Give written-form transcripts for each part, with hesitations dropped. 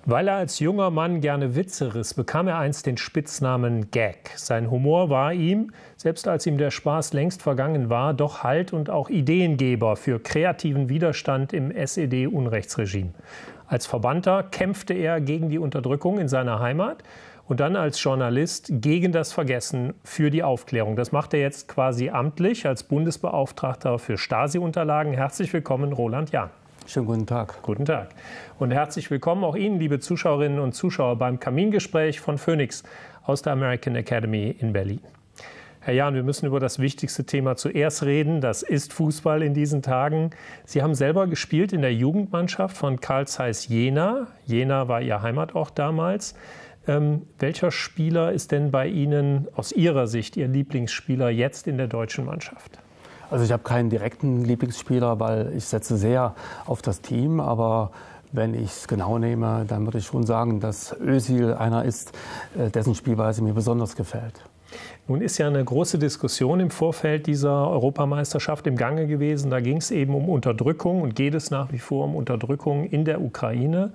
Weil er als junger Mann gerne Witze riss, bekam er einst den Spitznamen Gag. Sein Humor war ihm, selbst als ihm der Spaß längst vergangen war, doch Halt und auch Ideengeber für kreativen Widerstand im SED-Unrechtsregime. Als Verbannter kämpfte er gegen die Unterdrückung in seiner Heimat und dann als Journalist gegen das Vergessen für die Aufklärung. Das macht er jetzt quasi amtlich als Bundesbeauftragter für Stasi-Unterlagen. Herzlich willkommen, Roland Jahn. Schönen guten Tag. Guten Tag. Und herzlich willkommen auch Ihnen, liebe Zuschauerinnen und Zuschauer, beim Kamingespräch von Phoenix aus der American Academy in Berlin. Herr Jahn, wir müssen über das wichtigste Thema zuerst reden. Das ist Fußball in diesen Tagen. Sie haben selber gespielt in der Jugendmannschaft von Carl Zeiss Jena. Jena war Ihr Heimatort damals. Welcher Spieler ist denn bei Ihnen aus Ihrer Sicht Ihr Lieblingsspieler jetzt in der deutschen Mannschaft? Also ich habe keinen direkten Lieblingsspieler, weil ich setze sehr auf das Team. Aber wenn ich es genau nehme, dann würde ich schon sagen, dass Özil einer ist, dessen Spielweise mir besonders gefällt. Nun ist ja eine große Diskussion im Vorfeld dieser Europameisterschaft im Gange gewesen. Da ging es eben um Unterdrückung und geht es nach wie vor um Unterdrückung in der Ukraine.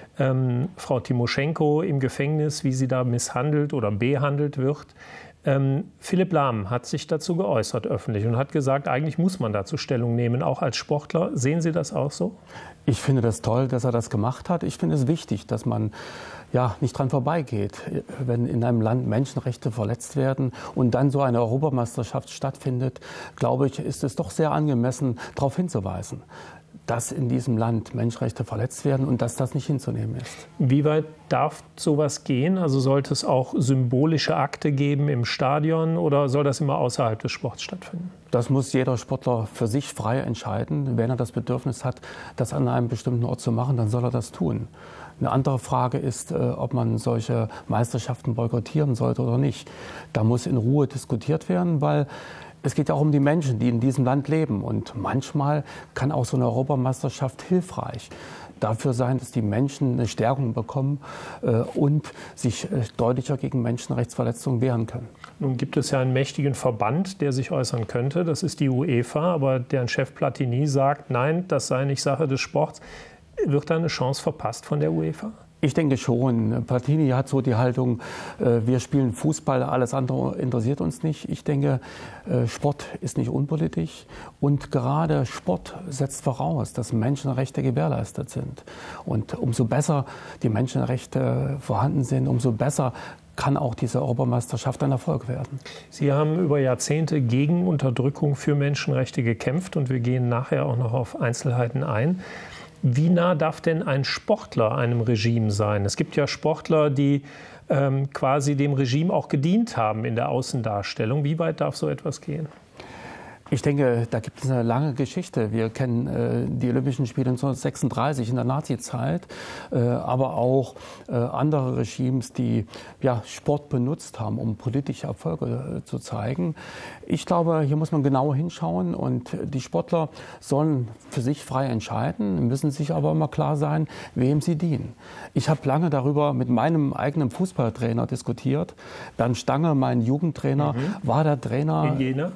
Frau Timoschenko im Gefängnis, wie sie da misshandelt oder behandelt wird. Philipp Lahm hat sich dazu geäußert öffentlich und hat gesagt, eigentlich muss man dazu Stellung nehmen, auch als Sportler. Sehen Sie das auch so? Ich finde das toll, dass er das gemacht hat. Ich finde es wichtig, dass man nicht dran vorbeigeht, wenn in einem Land Menschenrechte verletzt werden und dann so eine Europameisterschaft stattfindet, glaube ich, ist es doch sehr angemessen, darauf hinzuweisen, dass in diesem Land Menschenrechte verletzt werden und dass das nicht hinzunehmen ist. Wie weit darf sowas gehen? Also sollte es auch symbolische Akte geben im Stadion oder soll das immer außerhalb des Sports stattfinden? Das muss jeder Sportler für sich frei entscheiden. Wenn er das Bedürfnis hat, das an einem bestimmten Ort zu machen, dann soll er das tun. Eine andere Frage ist, ob man solche Meisterschaften boykottieren sollte oder nicht. Da muss in Ruhe diskutiert werden, weil es geht ja auch um die Menschen, die in diesem Land leben. Und manchmal kann auch so eine Europameisterschaft hilfreich dafür sein, dass die Menschen eine Stärkung bekommen und sich deutlicher gegen Menschenrechtsverletzungen wehren können. Nun gibt es ja einen mächtigen Verband, der sich äußern könnte. Das ist die UEFA. Aber deren Chef Platini sagt, nein, das sei nicht Sache des Sports. Wird da eine Chance verpasst von der UEFA? Ich denke schon. Platini hat so die Haltung, wir spielen Fußball, alles andere interessiert uns nicht. Ich denke, Sport ist nicht unpolitisch und gerade Sport setzt voraus, dass Menschenrechte gewährleistet sind. Und umso besser die Menschenrechte vorhanden sind, umso besser kann auch diese Europameisterschaft ein Erfolg werden. Sie haben über Jahrzehnte gegen Unterdrückung für Menschenrechte gekämpft und wir gehen nachher auch noch auf Einzelheiten ein. Wie nah darf denn ein Sportler einem Regime sein? Es gibt ja Sportler, die quasi dem Regime auch gedient haben in der Außendarstellung. Wie weit darf so etwas gehen? Ich denke, da gibt es eine lange Geschichte. Wir kennen die Olympischen Spiele 1936 in der Nazizeit, aber auch andere Regimes, die Sport benutzt haben, um politische Erfolge zu zeigen. Ich glaube, hier muss man genau hinschauen und die Sportler sollen für sich frei entscheiden, müssen sich aber immer klar sein, wem sie dienen. Ich habe lange darüber mit meinem eigenen Fußballtrainer diskutiert. Bernd Stange, mein Jugendtrainer, war der Trainer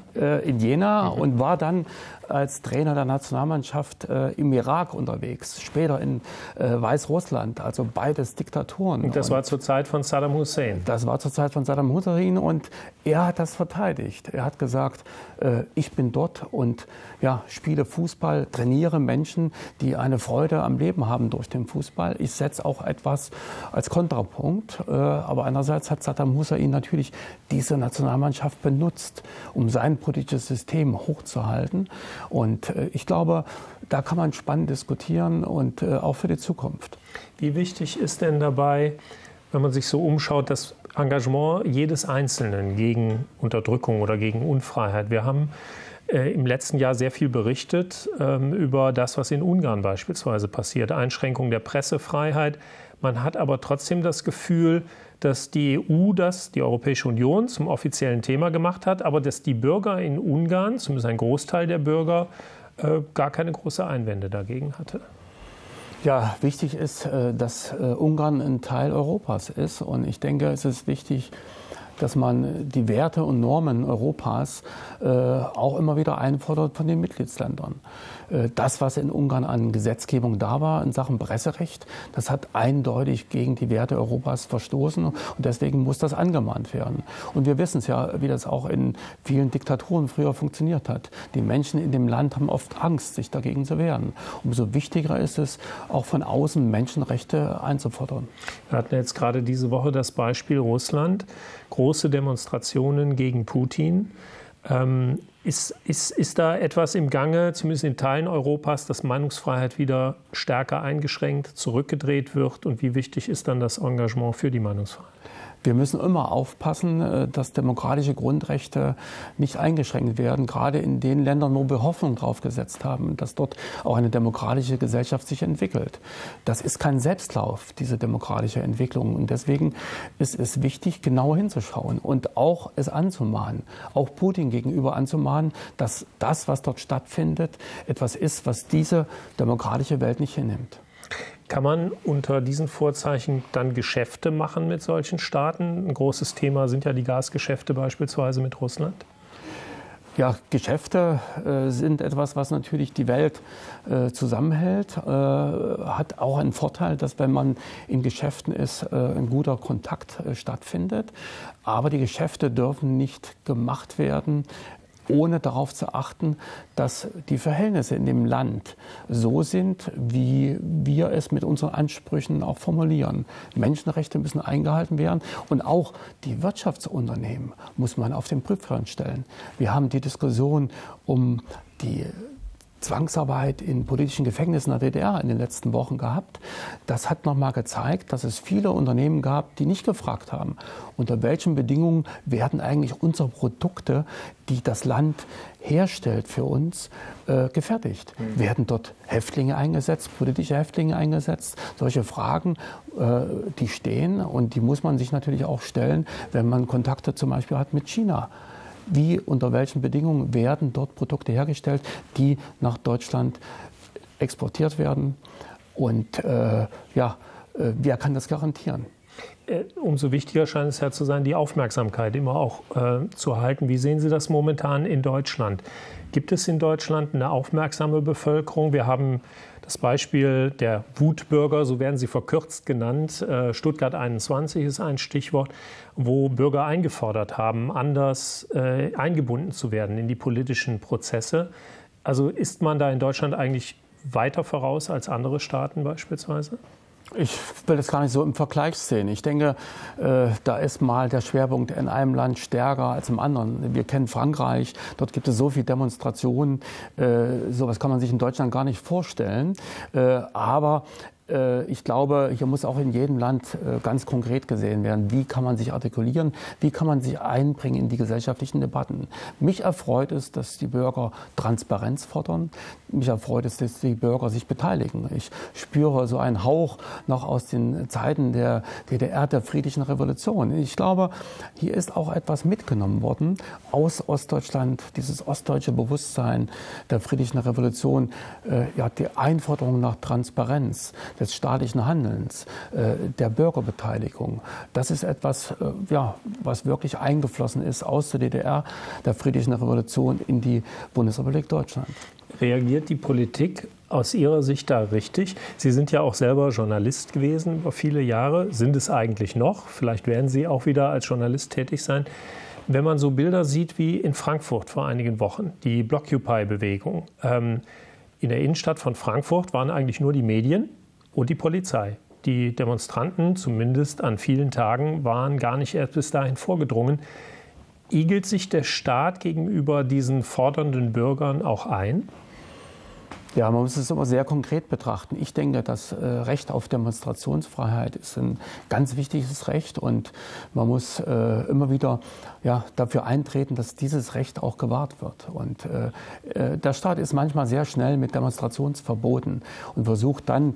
in Jena. Und war dann als Trainer der Nationalmannschaft im Irak unterwegs, später in Weißrussland, also beides Diktaturen. Und das war zur Zeit von Saddam Hussein? Das war zur Zeit von Saddam Hussein und er hat das verteidigt. Er hat gesagt, ich bin dort und spiele Fußball, trainiere Menschen, die eine Freude am Leben haben durch den Fußball. Ich setze auch etwas als Kontrapunkt, aber einerseits hat Saddam Hussein natürlich diese Nationalmannschaft benutzt, um sein politisches System hochzuhalten. Und ich glaube, da kann man spannend diskutieren und auch für die Zukunft. Wie wichtig ist denn dabei, wenn man sich so umschaut, das Engagement jedes Einzelnen gegen Unterdrückung oder gegen Unfreiheit? Wir haben im letzten Jahr sehr viel berichtet über das, was in Ungarn beispielsweise passiert. Einschränkung der Pressefreiheit. Man hat aber trotzdem das Gefühl, dass die EU die Europäische Union, zum offiziellen Thema gemacht hat, aber dass die Bürger in Ungarn, zumindest ein Großteil der Bürger, gar keine großen Einwände dagegen hatte. Ja, wichtig ist, dass Ungarn ein Teil Europas ist. Und ich denke, es ist wichtig, dass man die Werte und Normen Europas auch immer wieder einfordert von den Mitgliedsländern. Das, was in Ungarn an Gesetzgebung da war in Sachen Presserecht, das hat eindeutig gegen die Werte Europas verstoßen und deswegen muss das angemahnt werden. Und wir wissen es ja, wie das auch in vielen Diktaturen früher funktioniert hat. Die Menschen in dem Land haben oft Angst, sich dagegen zu wehren. Umso wichtiger ist es, auch von außen Menschenrechte einzufordern. Wir hatten jetzt gerade diese Woche das Beispiel Russland, große Demonstrationen gegen Putin. Ist da etwas im Gange, zumindest in Teilen Europas, dass Meinungsfreiheit wieder stärker eingeschränkt, zurückgedreht wird? Und wie wichtig ist dann das Engagement für die Meinungsfreiheit? Wir müssen immer aufpassen, dass demokratische Grundrechte nicht eingeschränkt werden, gerade in den Ländern, wo wir Hoffnung drauf gesetzt haben, dass dort auch eine demokratische Gesellschaft sich entwickelt. Das ist kein Selbstlauf, diese demokratische Entwicklung. Und deswegen ist es wichtig, genau hinzuschauen und auch es anzumahnen, auch Putin gegenüber anzumahnen, dass das, was dort stattfindet, etwas ist, was diese demokratische Welt nicht hinnimmt. Kann man unter diesen Vorzeichen dann Geschäfte machen mit solchen Staaten? Ein großes Thema sind ja die Gasgeschäfte beispielsweise mit Russland. Ja, Geschäfte sind etwas, was natürlich die Welt zusammenhält. Hat auch einen Vorteil, dass wenn man in Geschäften ist, ein guter Kontakt stattfindet. Aber die Geschäfte dürfen nicht gemacht werden, ohne darauf zu achten, dass die Verhältnisse in dem Land so sind, wie wir es mit unseren Ansprüchen auch formulieren. Menschenrechte müssen eingehalten werden und auch die Wirtschaftsunternehmen muss man auf den Prüfstand stellen. Wir haben die Diskussion um die Zwangsarbeit in politischen Gefängnissen in der DDR in den letzten Wochen gehabt. Das hat nochmal gezeigt, dass es viele Unternehmen gab, die nicht gefragt haben, unter welchen Bedingungen werden eigentlich unsere Produkte, die das Land herstellt für uns, gefertigt. Werden dort Häftlinge eingesetzt, politische Häftlinge eingesetzt? Solche Fragen, die stehen und die muss man sich natürlich auch stellen, wenn man Kontakte zum Beispiel hat mit China. Wie, unter welchen Bedingungen werden dort Produkte hergestellt, die nach Deutschland exportiert werden? Und wer kann das garantieren? Umso wichtiger scheint es ja zu sein, die Aufmerksamkeit immer auch zu halten. Wie sehen Sie das momentan in Deutschland? Gibt es in Deutschland eine aufmerksame Bevölkerung? Wir haben das Beispiel der Wutbürger, so werden sie verkürzt genannt. Stuttgart 21 ist ein Stichwort, wo Bürger eingefordert haben, anders eingebunden zu werden in die politischen Prozesse. Also ist man da in Deutschland eigentlich weiter voraus als andere Staaten beispielsweise? Ich will das gar nicht so im Vergleich sehen. Ich denke, da ist mal der Schwerpunkt in einem Land stärker als im anderen. Wir kennen Frankreich, dort gibt es so viele Demonstrationen. Sowas kann man sich in Deutschland gar nicht vorstellen. Aber ich glaube, hier muss auch in jedem Land ganz konkret gesehen werden, wie kann man sich artikulieren, wie kann man sich einbringen in die gesellschaftlichen Debatten. Mich erfreut es, dass die Bürger Transparenz fordern. Mich erfreut es, dass die Bürger sich beteiligen. Ich spüre so einen Hauch noch aus den Zeiten der DDR, der friedlichen Revolution. Ich glaube, hier ist auch etwas mitgenommen worden aus Ostdeutschland, dieses ostdeutsche Bewusstsein der friedlichen Revolution, die Einforderung nach Transparenz, des staatlichen Handelns, der Bürgerbeteiligung. Das ist etwas, was wirklich eingeflossen ist aus der DDR, der friedlichen Revolution in die Bundesrepublik Deutschland. Reagiert die Politik aus Ihrer Sicht da richtig? Sie sind ja auch selber Journalist gewesen über viele Jahre. Sind es eigentlich noch? Vielleicht werden Sie auch wieder als Journalist tätig sein. Wenn man so Bilder sieht wie in Frankfurt vor einigen Wochen, die Blockupy-Bewegung. In der Innenstadt von Frankfurt waren eigentlich nur die Medien und die Polizei. Die Demonstranten, zumindest an vielen Tagen, waren gar nicht erst bis dahin vorgedrungen. Igelt sich der Staat gegenüber diesen fordernden Bürgern auch ein? Ja, man muss es immer sehr konkret betrachten. Ich denke, das Recht auf Demonstrationsfreiheit ist ein ganz wichtiges Recht und man muss immer wieder dafür eintreten, dass dieses Recht auch gewahrt wird. Und der Staat ist manchmal sehr schnell mit Demonstrationsverboten und versucht dann,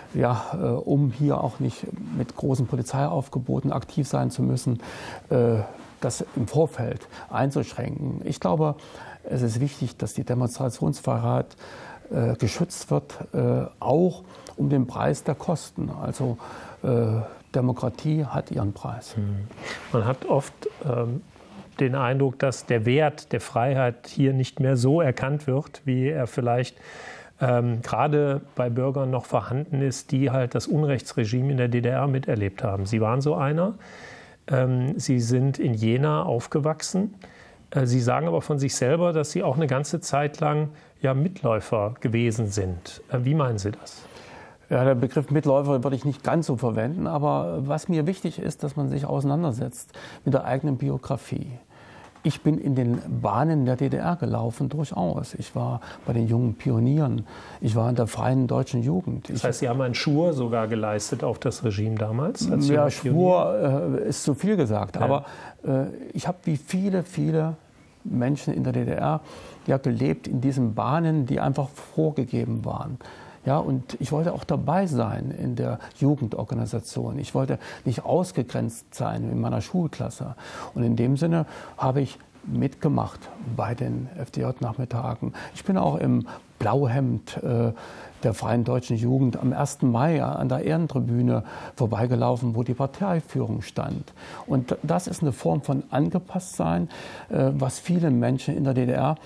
um hier auch nicht mit großen Polizeiaufgeboten aktiv sein zu müssen, das im Vorfeld einzuschränken. Ich glaube, es ist wichtig, dass die Demonstrationsfreiheit geschützt wird, auch um den Preis der Kosten. Also Demokratie hat ihren Preis. Man hat oft den Eindruck, dass der Wert der Freiheit hier nicht mehr so erkannt wird, wie er vielleicht gerade bei Bürgern noch vorhanden ist, die halt das Unrechtsregime in der DDR miterlebt haben. Sie waren so einer. Sie sind in Jena aufgewachsen. Sie sagen aber von sich selber, dass Sie auch eine ganze Zeit lang ja Mitläufer gewesen sind. Wie meinen Sie das? Ja, der Begriff Mitläufer würde ich nicht ganz so verwenden, aber was mir wichtig ist, dass man sich auseinandersetzt mit der eigenen Biografie. Ich bin in den Bahnen der DDR gelaufen, durchaus. Ich war bei den jungen Pionieren. Ich war in der Freien Deutschen Jugend. Das heißt, Sie haben einen Schwur sogar geleistet auf das Regime damals? Als ja, Schwur ist zu viel gesagt. Ja. Aber ich habe wie viele Menschen in der DDR ja gelebt in diesen Bahnen, die einfach vorgegeben waren. Ja, und ich wollte auch dabei sein in der Jugendorganisation. Ich wollte nicht ausgegrenzt sein in meiner Schulklasse. Und in dem Sinne habe ich mitgemacht bei den FDJ-Nachmittagen. Ich bin auch im Blauhemd der Freien Deutschen Jugend am 1. Mai an der Ehrentribüne vorbeigelaufen, wo die Parteiführung stand. Und das ist eine Form von Angepasstsein, was viele Menschen in der DDR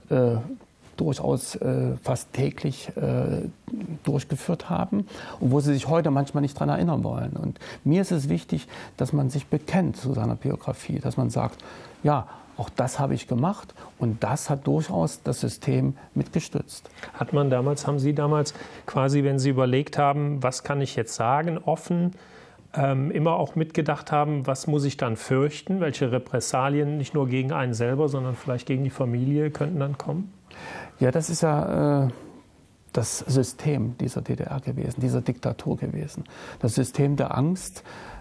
durchaus fast täglich durchgeführt haben und wo sie sich heute manchmal nicht daran erinnern wollen. Und mir ist es wichtig, dass man sich bekennt zu seiner Biografie, dass man sagt, ja, auch das habe ich gemacht und das hat durchaus das System mitgestützt. Haben Sie damals quasi, wenn Sie überlegt haben, was kann ich jetzt sagen, offen, immer auch mitgedacht haben, was muss ich dann fürchten, welche Repressalien nicht nur gegen einen selber, sondern vielleicht gegen die Familie könnten dann kommen? Ja, das ist ja das System dieser DDR gewesen, dieser Diktatur gewesen. Das System der Angst,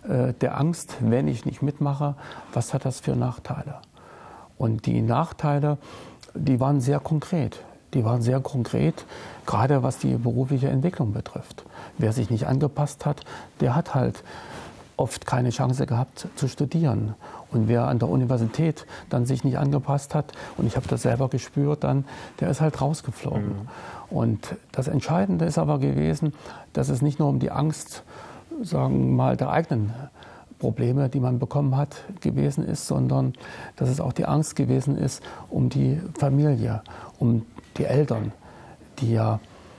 wenn ich nicht mitmache, was hat das für Nachteile? Und die Nachteile, die waren sehr konkret. Die waren sehr konkret, gerade was die berufliche Entwicklung betrifft. Wer sich nicht angepasst hat, der hat halt oft keine Chance gehabt zu studieren. Und wer an der Universität dann sich nicht angepasst hat, und ich habe das selber gespürt dann, der ist halt rausgeflogen. Und das Entscheidende ist aber gewesen, dass es nicht nur um die Angst, sagen wir mal, der eigenen Probleme, die man bekommen hat, gewesen ist, sondern dass es auch die Angst gewesen ist um die Familie, um die Eltern, die ja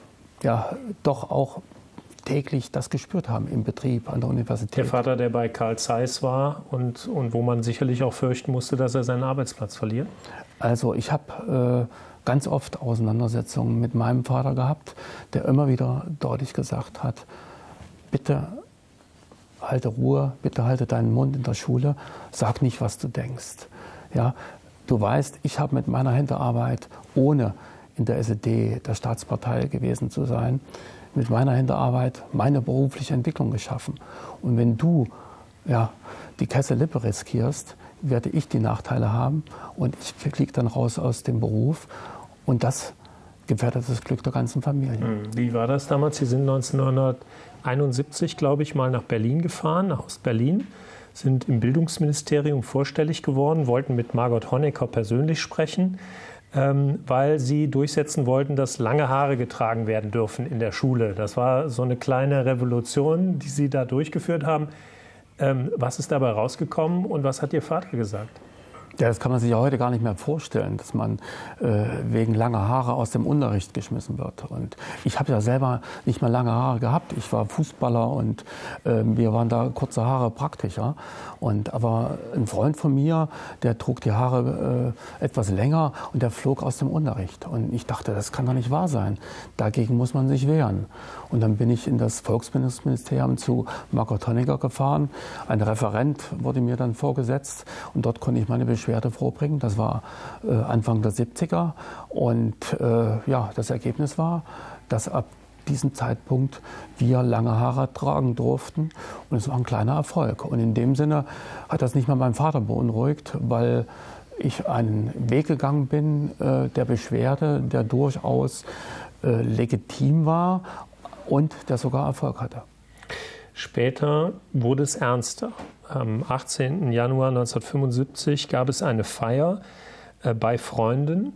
doch auch täglich das gespürt haben im Betrieb an der Universität. Der Vater, der bei Carl Zeiss war und wo man sicherlich auch fürchten musste, dass er seinen Arbeitsplatz verliert? Also ich habe ganz oft Auseinandersetzungen mit meinem Vater gehabt, der immer wieder deutlich gesagt hat, bitte halte Ruhe, bitte halte deinen Mund in der Schule, sag nicht, was du denkst. Ja, du weißt, ich habe mit meiner Hinterarbeit, ohne in der SED, der Staatspartei gewesen zu sein, mit meiner Hinterarbeit meine berufliche Entwicklung geschaffen. Und wenn du die Kessel-Lippe riskierst, werde ich die Nachteile haben und ich fliege dann raus aus dem Beruf. Und das gefährdet das Glück der ganzen Familie. Wie war das damals? Sie sind 1971, glaube ich, mal nach Berlin gefahren, nach Ostberlin, sind im Bildungsministerium vorstellig geworden, wollten mit Margot Honecker persönlich sprechen, weil sie durchsetzen wollten, dass lange Haare getragen werden dürfen in der Schule. Das war so eine kleine Revolution, die sie da durchgeführt haben. Was ist dabei rausgekommen und was hat Ihr Vater gesagt? Ja, das kann man sich ja heute gar nicht mehr vorstellen, dass man wegen langer Haare aus dem Unterricht geschmissen wird. Und ich habe ja selber nicht mehr lange Haare gehabt. Ich war Fußballer und wir waren da kurze Haare praktischer. Aber ein Freund von mir, der trug die Haare etwas länger und der flog aus dem Unterricht. Und ich dachte, das kann doch nicht wahr sein. Dagegen muss man sich wehren. Und dann bin ich in das Volksbildungsministerium zu Margot Honecker gefahren. Ein Referent wurde mir dann vorgesetzt und dort konnte ich meine Beschwerde vorbringen. Das war Anfang der 70er. Und das Ergebnis war, dass ab diesem Zeitpunkt wir lange Haare tragen durften. Und es war ein kleiner Erfolg. Und in dem Sinne hat das nicht mal meinen Vater beunruhigt, weil ich einen Weg gegangen bin der Beschwerde, der durchaus legitim war und der sogar Erfolg hatte. Später wurde es ernster. Am 18. Januar 1975 gab es eine Feier bei Freunden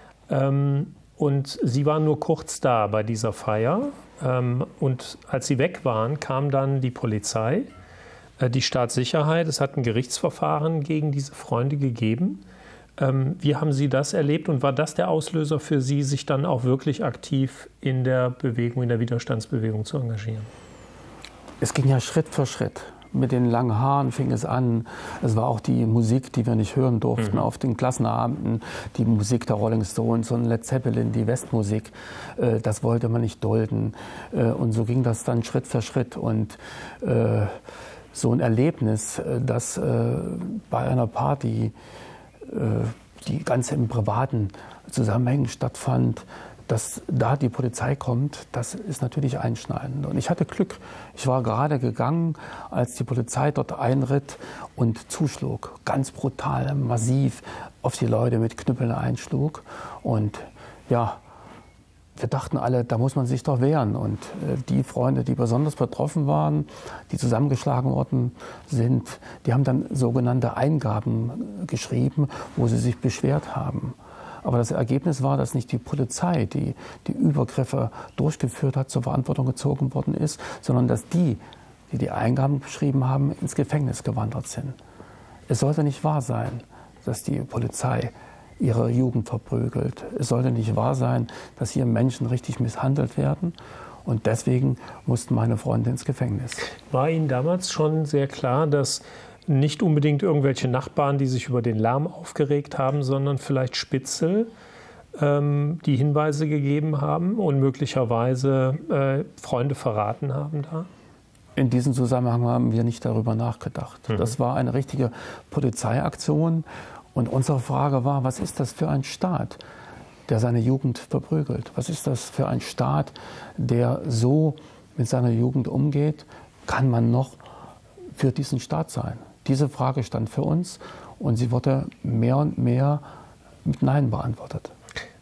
und Sie waren nur kurz da bei dieser Feier und als Sie weg waren, kam dann die Polizei die Staatssicherheit. Es hat ein Gerichtsverfahren gegen diese Freunde gegeben. Wie haben Sie das erlebt und war das der Auslöser für Sie, sich dann auch wirklich aktiv in der Bewegung, in der Widerstandsbewegung zu engagieren? Es ging ja Schritt für Schritt. Mit den langen Haaren fing es an. Es war auch die Musik, die wir nicht hören durften auf den Klassenabenden. Die Musik der Rolling Stones und Led Zeppelin, die Westmusik. Das wollte man nicht dulden. Und so ging das dann Schritt für Schritt. Und so ein Erlebnis, das bei einer Party, die ganz im privaten Zusammenhängen stattfand, dass da die Polizei kommt, das ist natürlich einschneidend. Und ich hatte Glück. Ich war gerade gegangen, als die Polizei dort einritt und zuschlug. Ganz brutal, massiv auf die Leute mit Knüppeln einschlug. Und ja, wir dachten alle, da muss man sich doch wehren. Und die Freunde, die besonders betroffen waren, die zusammengeschlagen worden sind, die haben dann sogenannte Eingaben geschrieben, wo sie sich beschwert haben. Aber das Ergebnis war, dass nicht die Polizei, die die Übergriffe durchgeführt hat, zur Verantwortung gezogen worden ist, sondern dass die Eingaben geschrieben haben, ins Gefängnis gewandert sind. Es sollte nicht wahr sein, dass die Polizei ihre Jugend verprügelt. Es sollte nicht wahr sein, dass hier Menschen richtig misshandelt werden. Und deswegen mussten meine Freunde ins Gefängnis. War Ihnen damals schon sehr klar, dass nicht unbedingt irgendwelche Nachbarn, die sich über den Lärm aufgeregt haben, sondern vielleicht Spitzel, die Hinweise gegeben haben und möglicherweise Freunde verraten haben da? In diesem Zusammenhang haben wir nicht darüber nachgedacht. Das war eine richtige Polizeiaktion. Und unsere Frage war, was ist das für ein Staat, der seine Jugend verprügelt? Was ist das für ein Staat, der so mit seiner Jugend umgeht? Kann man noch für diesen Staat sein? Diese Frage stand für uns und sie wurde mehr und mehr mit Nein beantwortet.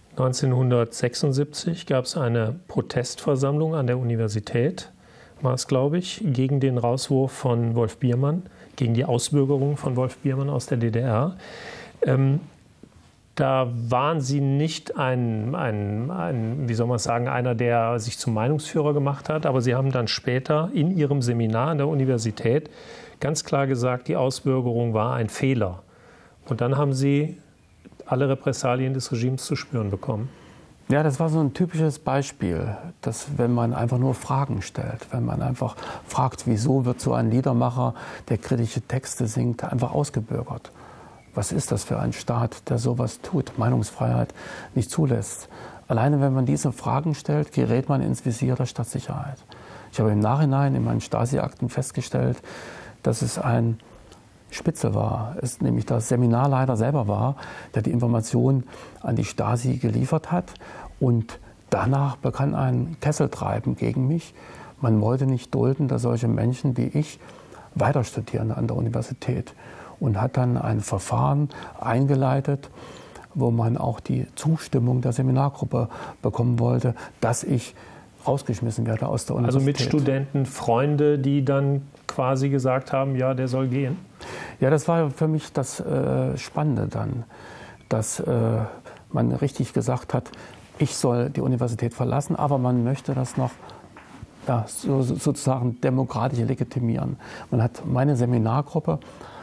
1976 gab es eine Protestversammlung an der Universität, war es, glaube ich, gegen den Rauswurf von Wolf Biermann, gegen die Ausbürgerung von Wolf Biermann aus der DDR. Da waren Sie nicht wie soll man sagen, einer, der sich zum Meinungsführer gemacht hat, aber Sie haben dann später in Ihrem Seminar an der Universität ganz klar gesagt, die Ausbürgerung war ein Fehler. Und dann haben Sie alle Repressalien des Regimes zu spüren bekommen. Ja, das war so ein typisches Beispiel, dass wenn man einfach nur Fragen stellt, wenn man einfach fragt, wieso wird so ein Liedermacher, der kritische Texte singt, einfach ausgebürgert. Was ist das für ein Staat, der sowas tut, Meinungsfreiheit nicht zulässt? Alleine wenn man diese Fragen stellt, gerät man ins Visier der Staatssicherheit. Ich habe im Nachhinein in meinen Stasi-Akten festgestellt, dass es ein Spitzel war, es nämlich der Seminarleiter selber war, der die Information an die Stasi geliefert hat. Und danach begann ein Kesseltreiben gegen mich. Man wollte nicht dulden, dass solche Menschen wie ich weiter studieren an der Universität. Und hat dann ein Verfahren eingeleitet, wo man auch die Zustimmung der Seminargruppe bekommen wollte, dass ich rausgeschmissen werde aus der Universität. Also mit Studenten, Freunde, die dann quasi gesagt haben, ja, der soll gehen? Ja, das war für mich das Spannende dann, dass man richtig gesagt hat, ich soll die Universität verlassen, aber man möchte das noch sozusagen demokratisch legitimieren. Man hat meine Seminargruppe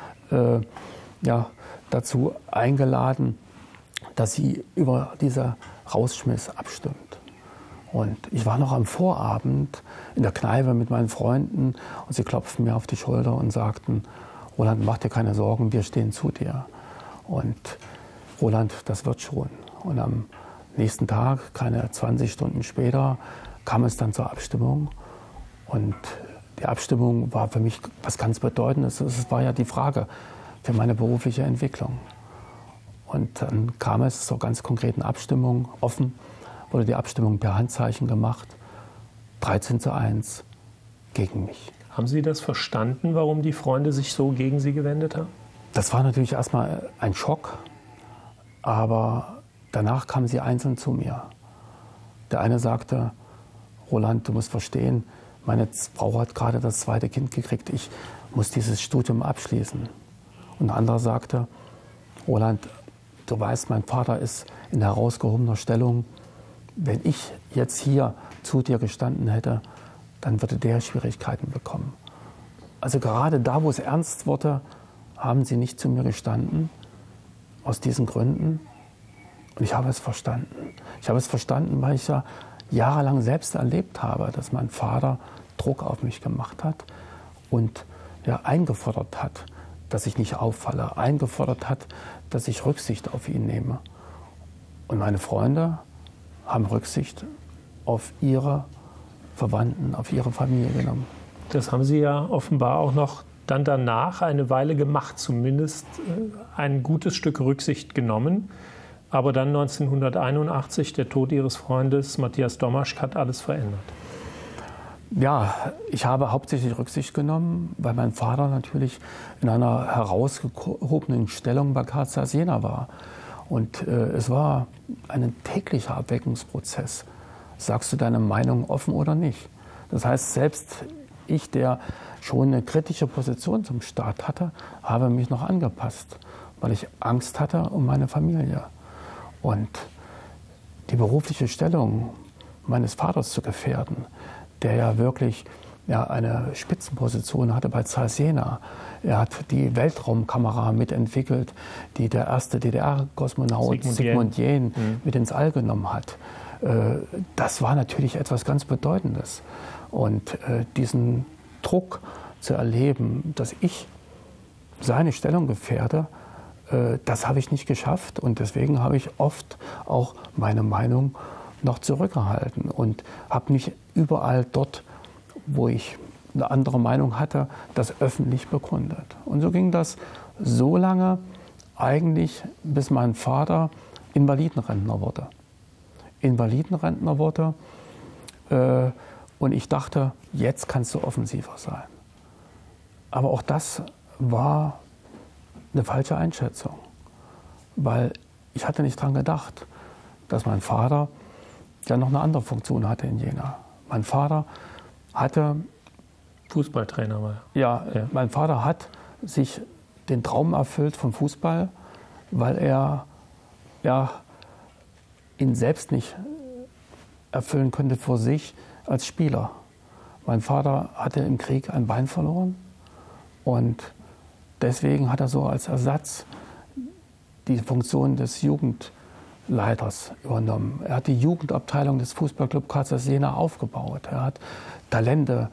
dazu eingeladen, dass sie über diese Rausschmiss abstimmt. Und ich war noch am Vorabend in der Kneipe mit meinen Freunden und sie klopften mir auf die Schulter und sagten, Roland, mach dir keine Sorgen, wir stehen zu dir. Und Roland, das wird schon. Und am nächsten Tag, keine 20 Stunden später, kam es dann zur Abstimmung. Und die Abstimmung war für mich was ganz Bedeutendes. Es war ja die Frage für meine berufliche Entwicklung. Und dann kam es zur ganz konkreten Abstimmung. Offen wurde die Abstimmung per Handzeichen gemacht. 13:1 gegen mich. Haben Sie das verstanden, warum die Freunde sich so gegen Sie gewendet haben? Das war natürlich erstmal ein Schock. Aber danach kamen sie einzeln zu mir. Der eine sagte, Roland, du musst verstehen, meine Frau hat gerade das zweite Kind gekriegt, ich muss dieses Studium abschließen. Und ein anderer sagte, Roland, du weißt, mein Vater ist in herausgehobener Stellung. Wenn ich jetzt hier zu dir gestanden hätte, dann würde der Schwierigkeiten bekommen. Also gerade da, wo es ernst wurde, haben sie nicht zu mir gestanden, aus diesen Gründen. Und ich habe es verstanden. Ich habe es verstanden, weil ich ja jahrelang selbst erlebt habe, dass mein Vater Druck auf mich gemacht hat und ja, eingefordert hat, dass ich nicht auffalle, eingefordert hat, dass ich Rücksicht auf ihn nehme. Und meine Freunde haben Rücksicht auf ihre Verwandten, auf ihre Familie genommen. Das haben Sie ja offenbar auch noch dann danach eine Weile gemacht, zumindest ein gutes Stück Rücksicht genommen. Aber dann 1981, der Tod Ihres Freundes Matthias Domaschke hat alles verändert. Ja, ich habe hauptsächlich Rücksicht genommen, weil mein Vater natürlich in einer herausgehobenen Stellung bei Carl Zeiss Jena war. Und es war ein täglicher Abwägungsprozess. Sagst du deine Meinung offen oder nicht? Das heißt, selbst ich, der schon eine kritische Position zum Staat hatte, habe mich noch angepasst, weil ich Angst hatte um meine Familie. Und die berufliche Stellung meines Vaters zu gefährden, der ja wirklich eine Spitzenposition hatte bei Zeiss Jena. Er hat die Weltraumkamera mitentwickelt, die der erste DDR-Kosmonaut Sigmund Jähn mit ins All genommen hat. Das war natürlich etwas ganz Bedeutendes. Und diesen Druck zu erleben, dass ich seine Stellung gefährde, das habe ich nicht geschafft. Und deswegen habe ich oft auch meine Meinung noch zurückgehalten und habe nicht überall dort, wo ich eine andere Meinung hatte, das öffentlich begründet. Und so ging das so lange eigentlich, bis mein Vater Invalidenrentner wurde. Invalidenrentner wurde und ich dachte, jetzt kannst du offensiver sein. Aber auch das war eine falsche Einschätzung, weil ich hatte nicht daran gedacht, dass mein Vater ja noch eine andere Funktion hatte in Jena. Mein Vater hatte Fußballtrainer war er. Ja, mein Vater hat sich den Traum erfüllt vom Fußball, weil er ihn selbst nicht erfüllen konnte für sich als Spieler. Mein Vater hatte im Krieg ein Bein verloren und deswegen hat er so als Ersatz die Funktion des Jugendleiters übernommen. Er hat die Jugendabteilung des Fußballclub Carl Zeiss Jena aufgebaut. Er hat Talente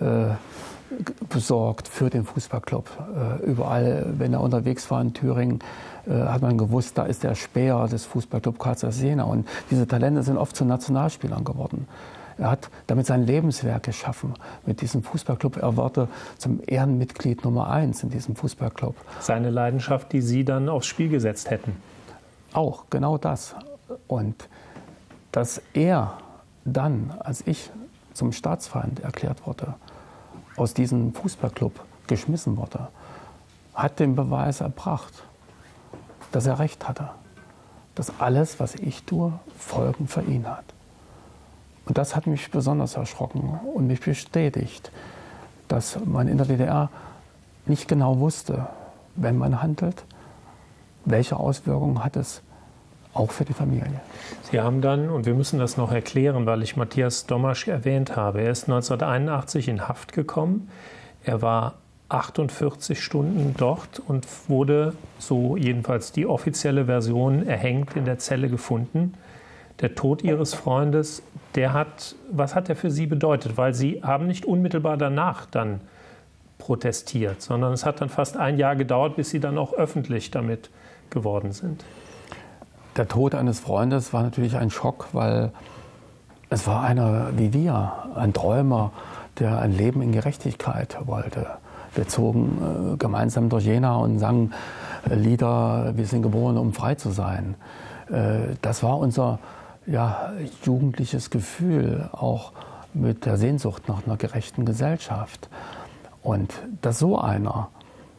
besorgt für den Fußballclub. Überall, wenn er unterwegs war in Thüringen, hat man gewusst, da ist der Späher des Fußballclub Carl Zeiss Jena. Und diese Talente sind oft zu Nationalspielern geworden. Er hat damit sein Lebenswerk geschaffen mit diesem Fußballclub. Er wurde zum Ehrenmitglied Nummer 1 in diesem Fußballclub. Seine Leidenschaft, die Sie dann aufs Spiel gesetzt hätten. Auch, genau das. Und dass er dann, als ich zum Staatsfeind erklärt wurde, aus diesem Fußballclub geschmissen wurde, hat den Beweis erbracht, dass er recht hatte. Dass alles, was ich tue, Folgen für ihn hat. Und das hat mich besonders erschrocken und mich bestätigt, dass man in der DDR nicht genau wusste, wenn man handelt, welche Auswirkungen hat es auch für die Familie. Sie haben dann, und wir müssen das noch erklären, weil ich Matthias Domaschke erwähnt habe, er ist 1981 in Haft gekommen. Er war 48 Stunden dort und wurde, so jedenfalls die offizielle Version, erhängt in der Zelle gefunden. Der Tod Ihres Freundes, was hat der für Sie bedeutet? Weil Sie haben nicht unmittelbar danach dann protestiert, sondern es hat dann fast ein Jahr gedauert, bis Sie dann auch öffentlich damit geworden sind. Der Tod eines Freundes war natürlich ein Schock, weil es war einer wie wir, ein Träumer, der ein Leben in Gerechtigkeit wollte. Wir zogen gemeinsam durch Jena und sangen Lieder, wir sind geboren, um frei zu sein. Das war unser jugendliches Gefühl, auch mit der Sehnsucht nach einer gerechten Gesellschaft. Und dass so einer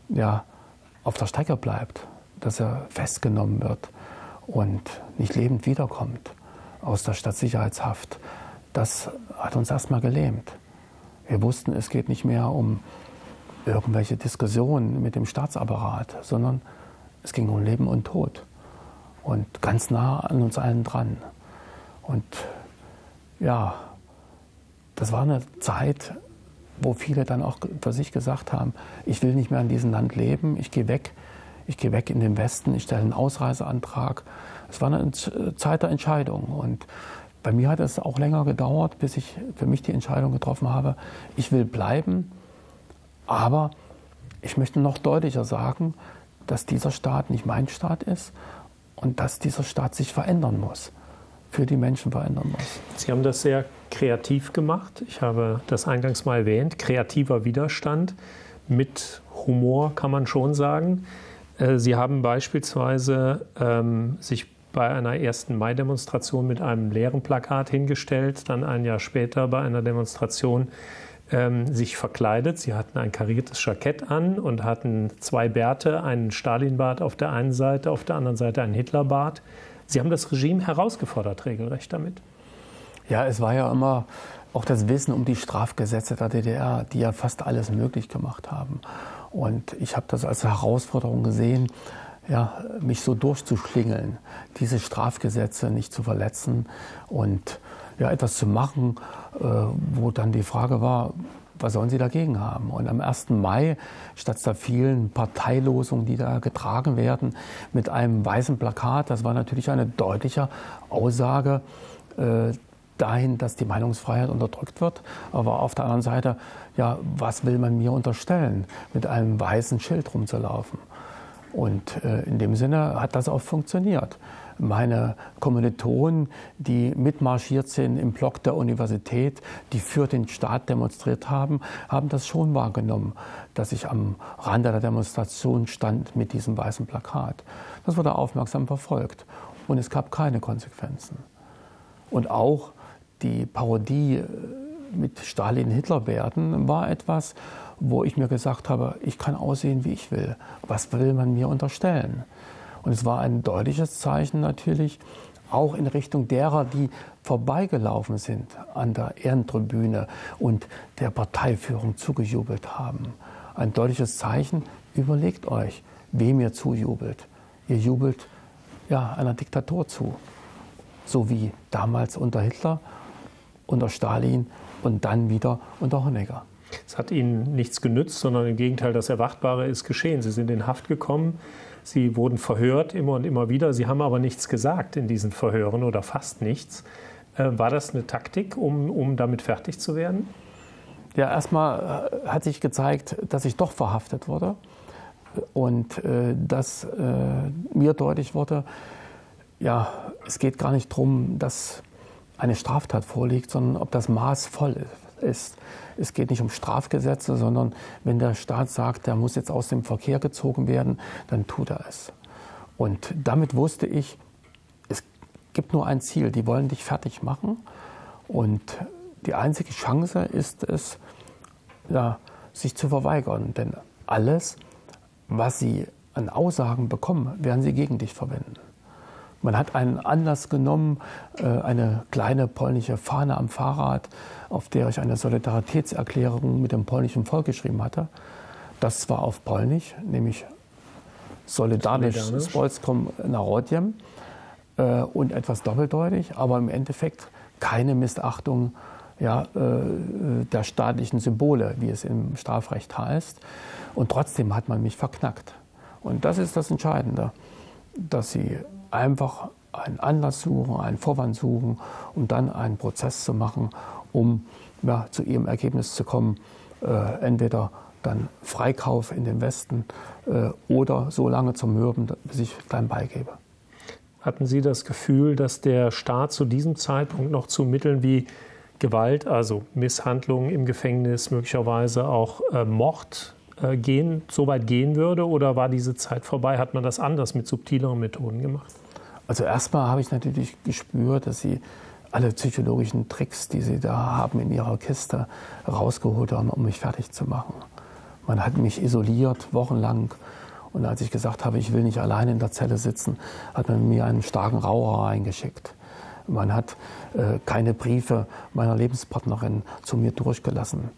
auf der Strecke bleibt, dass er festgenommen wird und nicht lebend wiederkommt aus der Stadtsicherheitshaft, das hat uns erstmal gelähmt. Wir wussten, es geht nicht mehr um irgendwelche Diskussionen mit dem Staatsapparat, sondern es ging um Leben und Tod und ganz nah an uns allen dran. Und das war eine Zeit, wo viele dann auch für sich gesagt haben, ich will nicht mehr in diesem Land leben, ich gehe weg in den Westen, ich stelle einen Ausreiseantrag. Es war eine Zeit der Entscheidung und bei mir hat es auch länger gedauert, bis ich für mich die Entscheidung getroffen habe, ich will bleiben, aber ich möchte noch deutlicher sagen, dass dieser Staat nicht mein Staat ist und dass dieser Staat sich verändern muss, für die Menschen verändern muss. Sie haben das sehr kreativ gemacht. Ich habe das eingangs mal erwähnt. Kreativer Widerstand mit Humor, kann man schon sagen. Sie haben beispielsweise sich bei einer 1. Mai-Demonstration mit einem leeren Plakat hingestellt, dann ein Jahr später bei einer Demonstration sich verkleidet. Sie hatten ein kariertes Jackett an und hatten 2 Bärte, einen Stalinbart auf der einen Seite, auf der anderen Seite einen Hitlerbart. Sie haben das Regime herausgefordert, regelrecht damit. Ja, es war ja immer auch das Wissen um die Strafgesetze der DDR, die ja fast alles möglich gemacht haben. Und ich habe das als Herausforderung gesehen, ja, mich so durchzuschlingeln, diese Strafgesetze nicht zu verletzen und ja, etwas zu machen, wo dann die Frage war, was sollen Sie dagegen haben? Und am 1. Mai, statt der vielen Parteilosungen, die da getragen werden, mit einem weißen Plakat, das war natürlich eine deutliche Aussage dahin, dass die Meinungsfreiheit unterdrückt wird. Aber auf der anderen Seite, ja, was will man mir unterstellen, mit einem weißen Schild rumzulaufen? Und in dem Sinne hat das auch funktioniert. Meine Kommilitonen, die mitmarschiert sind im Block der Universität, die für den Staat demonstriert haben, haben das schon wahrgenommen, dass ich am Rande der Demonstration stand mit diesem weißen Plakat. Das wurde aufmerksam verfolgt und es gab keine Konsequenzen. Und auch die Parodie mit Stalin-Hitler-Bärten war etwas, wo ich mir gesagt habe, ich kann aussehen, wie ich will. Was will man mir unterstellen? Und es war ein deutliches Zeichen natürlich, auch in Richtung derer, die vorbeigelaufen sind an der Ehrentribüne und der Parteiführung zugejubelt haben. Ein deutliches Zeichen, überlegt euch, wem ihr zujubelt. Ihr jubelt ja, einer Diktatur zu, so wie damals unter Hitler, unter Stalin und dann wieder unter Honecker. Es hat Ihnen nichts genützt, sondern im Gegenteil, das Erwartbare ist geschehen. Sie sind in Haft gekommen, Sie wurden verhört immer und immer wieder. Sie haben aber nichts gesagt in diesen Verhören oder fast nichts. War das eine Taktik, um damit fertig zu werden? Ja, erstmal hat sich gezeigt, dass ich doch verhaftet wurde und dass mir deutlich wurde, ja, es geht gar nicht darum, dass eine Straftat vorliegt, sondern ob das Maß voll ist. Es geht nicht um Strafgesetze, sondern wenn der Staat sagt, der muss jetzt aus dem Verkehr gezogen werden, dann tut er es. Und damit wusste ich, es gibt nur ein Ziel, die wollen dich fertig machen. Und die einzige Chance ist es, ja, sich zu verweigern. Denn alles, was sie an Aussagen bekommen, werden sie gegen dich verwenden. Man hat einen Anlass genommen, eine kleine polnische Fahne am Fahrrad, auf der ich eine Solidaritätserklärung mit dem polnischen Volk geschrieben hatte. Das war auf Polnisch, nämlich Solidarność z Polską Narodem und etwas doppeldeutig, aber im Endeffekt keine Missachtung, ja, der staatlichen Symbole, wie es im Strafrecht heißt. Und trotzdem hat man mich verknackt. Und das ist das Entscheidende, dass sie einfach einen Anlass suchen, einen Vorwand suchen, um dann einen Prozess zu machen, um ja, zu ihrem Ergebnis zu kommen, entweder dann Freikauf in den Westen oder so lange zum Mürben, bis ich klein beigebe. Hatten Sie das Gefühl, dass der Staat zu diesem Zeitpunkt noch zu Mitteln wie Gewalt, also Misshandlungen im Gefängnis, möglicherweise auch Mord so weit gehen würde? Oder war diese Zeit vorbei? Hat man das anders mit subtileren Methoden gemacht? Also erstmal habe ich natürlich gespürt, dass sie alle psychologischen Tricks, die sie da haben in ihrer Kiste, rausgeholt haben, um mich fertig zu machen. Man hat mich isoliert, wochenlang. Und als ich gesagt habe, ich will nicht allein in der Zelle sitzen, hat man mir einen starken Raucher reingeschickt. Man hat keine Briefe meiner Lebenspartnerin zu mir durchgelassen.